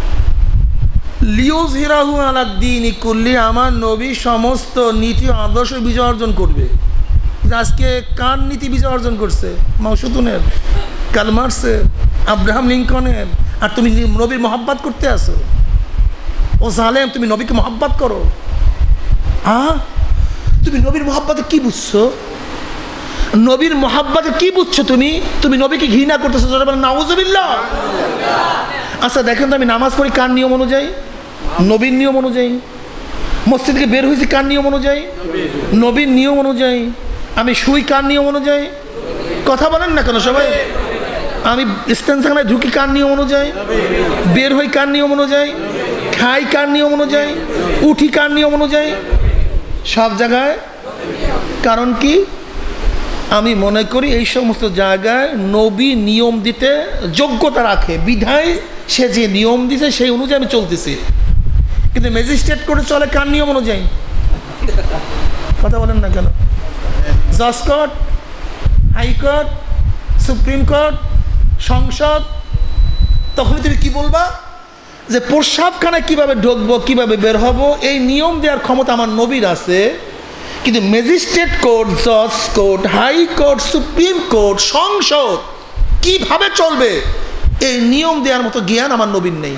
[SPEAKER 1] লিউযহিরাহু আলাদ-দীনি কুল্লি, আমার নবী সমস্ত নীতি আদর্শ বিজয় অর্জন করবে। আজকে কার নীতি বিজয় অর্জন করছে? মাও সেতুনের, কার্ল মার্কসের, আব্রাহাম লিঙ্কনের। আর তুমি নবীর মহব্বত করতে আসো? ও জালেম, তুমি নবীকে মহব্বত করো? হ্যাঁ, তুমি নবীর মহব্বতে কি বুঝছো? নবীর মহব্বতে কি বুঝছো? তুমি নবীকে ঘৃণা করতেছো। নাউজুবিল্লাহ। আচ্ছা দেখেন তো, আমি নামাজ পড়ি কার নিয়ম অনুযায়ী? নবীর নিয়ম অনুযায়ী। মসজিদ থেকে বের হয়েছি কার নিয়ম অনুযায়ী? নবীর নিয়ম অনুযায়ী। আমি শুই কার নিয়ম অনুযায়ী? কথা বলেন না কেন সবাই? আমি ইস্তেনখানায় ঢুকি কার নিয়ম অনুযায়ী? বের হই কার নিয়ম অনুযায়ী? খাই কার নিয়ম অনুযায়ী? উঠি কার নিয়ম অনুযায়ী? সব জায়গায়। কারণ কি? আমি মনে করি এই সমস্ত জায়গায় নবী নিয়ম দিতে যোগ্যতা রাখে, বিধায় সে যে নিয়ম দিছে সেই অনুযায়ী আমি চলতেছি। কিন্তু ম্যাজিস্ট্রেট করে চলে কার নিয়ম অনুযায়ী? কথা বলেন না কেন? জজ কোর্ট, হাইকোর্ট, সুপ্রিম কোর্ট, সংসদ। তখনই তুমি কি বলবা? যে প্রস্রাবখানায় কিভাবে ঢুকবো, কিভাবে বের হব, এই নিয়ম দেওয়ার ক্ষমতা আমার নবীর আছে। কিন্তু ম্যাজিস্ট্রেট কোর্ট, জজ কোর্ট, হাইকোর্ট, সুপ্রিম কোর্ট, সংসদ কিভাবে চলবে এই নিয়ম দেওয়ার মতো জ্ঞান আমার নবীর নেই।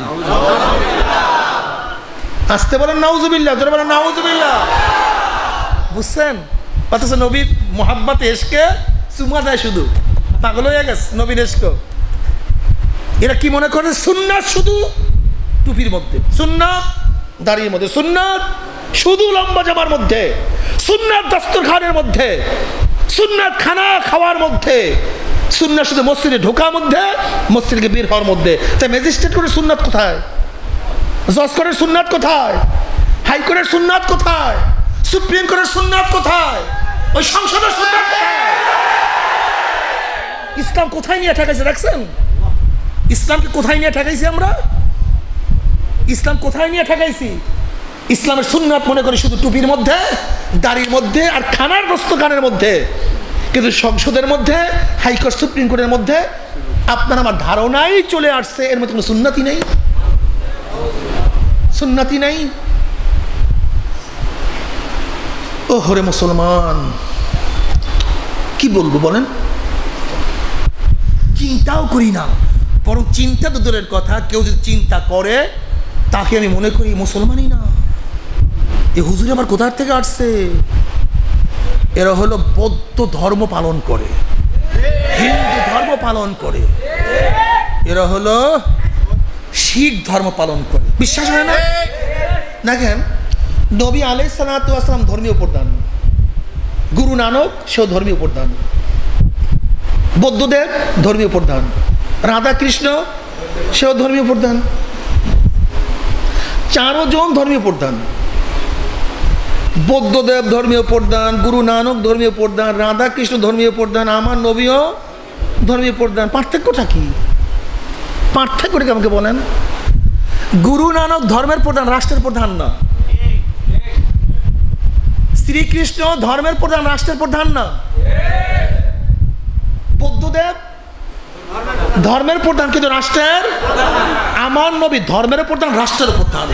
[SPEAKER 1] আসতে বলেন নাউজুবিল্লাহ, জোরে বলেন নাউজুবিল্লাহ। বুঝছেন? অথচ নবীর মোহাব্বতে এসকে চুমা দেয়, শুধু পাগল হয়ে গেছে নবীর এসকে। এরা কি মনে করে? সুন্নাত শুধু টুপির মধ্যে, সুন্নাত দাড়ির মধ্যে, সুন্নাত শুধু লম্বা জামার মধ্যে, সুন্নাত দস্তরখানের মধ্যে, সুন্নাত খানা খাওয়ার মধ্যে, সুন্নাত শুধু মসজিদে ঢোকার মধ্যে, মসজিদকে বের হওয়ার মধ্যে। তাই ম্যাজিস্ট্রেট কোর্টের সুন্নাত কোথায়? জজ কোর্টের সুন্নাত কোথায়? হাইকোর্টের সুন্নাত কোথায়? সুপ্রিম কোর্টের সুন্নাত কোথায়? ওই সংসদের সুন্নাত কোথায়? ইসলাম কোথায় নিয়ে ঠেকাইছে দেখছেন? ইসলামকে কোথায় নিয়ে ঠেকাইছি আমরা? ইসলাম কোথায় নিয়ে ঠেকাইছি? ইসলামের সুন্নাত মনে করি শুধু টুপির মধ্যে, দাড়ির মধ্যে আর খানার দস্তরখানের মধ্যে। কিন্তু সংসদের মধ্যে, হাইকোর্ট, সুপ্রিম কোর্টের মধ্যে আপনার আমার ধারণাই চলে আসছে এর মধ্যে কোনো সুন্নাতি নেই, সুন্নাতি নেই। ও হরে মুসলমান, কি বলবো বলেন? চিন্তাও করি না, বরং চিন্তা তো দূরের কথা, কেউ যদি চিন্তা করে তাকে আমি মনে করি মুসলমানই না। এ হুজুর আবার কোথার থেকে আসছে? এরা হলো বৌদ্ধ ধর্ম পালন করে, হিন্দু ধর্ম পালন করে, এরা হলো শিখ ধর্ম পালন করে। বিশ্বাস হয় না? দেখেন, নবী আলাইহিস সালাতু ওয়াস সালাম ধর্মীয় প্রধান, গুরু নানক সেও ধর্মীয় প্রধান, বৌদ্ধদেব ধর্মীয় প্রধান, রাধা কৃষ্ণ সেও ধর্মীয় প্রধান, চারজন ধর্মীয় প্রধান। বৌদ্ধদেব ধর্মীয় প্রধান, গুরু নানক ধর্মীয় প্রধান, রাধা কৃষ্ণ ধর্মীয় প্রধান, আমার নবীও ধর্মীয় প্রধান। পার্থক্যটা কি? পার্থক্যটা কি আমাকে বলেন? গুরু নানক ধর্মের প্রধান, রাষ্ট্রের প্রধান না। শ্রীকৃষ্ণ ধর্মের প্রধান, রাষ্ট্রের প্রধান না। বৌদ্ধদেব ধর্মের প্রধান কিন্তু রাষ্ট্রের। আমার নবী ধর্মের প্রধান, রাষ্ট্রের প্রধান।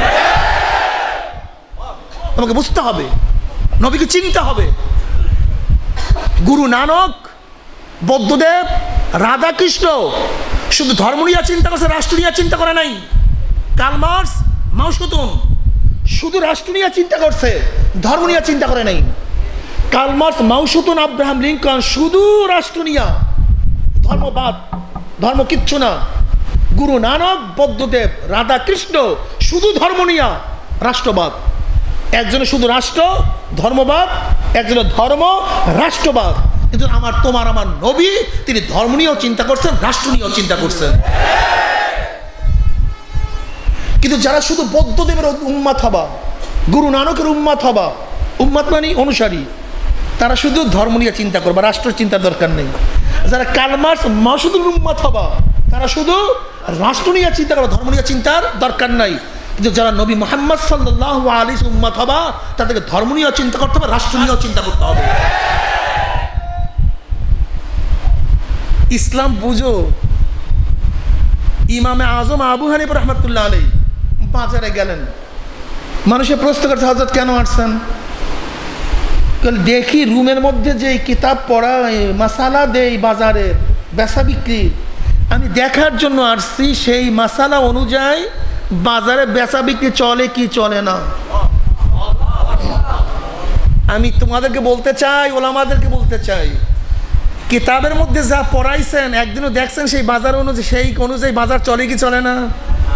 [SPEAKER 1] আমাকে বুঝতে হবে, নবীকে চিনতে হবে। গুরু নানক, বৌদ্ধদেব, রাধা কৃষ্ণ শুধু ধর্ম নিয়ে চিন্তা করছে, রাষ্ট্র নিয়ে চিন্তা করে নাই। কার্ল মার্কস, মাও সেতুন শুধু রাষ্ট্র নিয়ে চিন্তা করছে, ধর্ম নিয়ে চিন্তা করে নাই। কার্ল মার্কস, মাও সেতুন, আব্রাহাম লিঙ্কন শুধু রাষ্ট্র নিয়ে, ধর্মবাদ ধর্ম কিচ্ছু না। গুরু নানক, বৌদ্ধদেব, রাধা কৃষ্ণ শুধু ধর্ম নিয়া রাষ্ট্রবাদ। একজনে শুধু রাষ্ট্র ধর্মবাদ, একজনের ধর্ম রাষ্ট্রবাদ। কিন্তু আমার তোমার আমার নবী তিনি ধর্ম নিয়েও চিন্তা করছেন, রাষ্ট্র নিয়েও চিন্তা করছেন। কিন্তু যারা শুধু বৌদ্ধদেবের উম্মাত হবা, গুরু নানকের উম্মাত হবা, উম্মাত মানে অনুসারী, তারা শুধু ধর্ম নিয়ে চিন্তা করবা, রাষ্ট্র চিন্তার দরকার নেই। যারা কার্ল মার্কস মাসুদুল উম্মাত হবা, তারা শুধু রাষ্ট্র নিয়ে চিন্তা করবা, ধর্ম নিয়ে চিন্তার দরকার নাই। কিন্তু যারা নবী মুহাম্মদ সাল্লাল্লাহু আলাইহি উম্মাত হবা, তাদেরকে ধর্ম নিয়েও চিন্তা করতে হবে, রাষ্ট্র নিয়েও চিন্তা করতে হবে। ইসলাম বুঝো। ইমামে আজম আবু হানিফা রাহমাতুল্লাহ আলাইহি বাজারে গেলেন, মানুষের প্রশ্ন করছে হযরত কেন আসছেন? দেখি রুমের মধ্যে যে কিতাব পড়া মাসালা দেই বাজারে বেচা বিক্রি, আমি দেখার জন্য আসছি সেই মাসালা অনুযায়ী বাজারে বেচা বিক্রি চলে কি চলে না। আমি তোমাদেরকে বলতে চাই, ওলামাদেরকে বলতে চাই, কিতাবের মধ্যে যা পড়াইছেন একদিনও দেখছেন সেই বাজার অনুযায়ী, সেই অনুযায়ী বাজার চলে কি চলে না?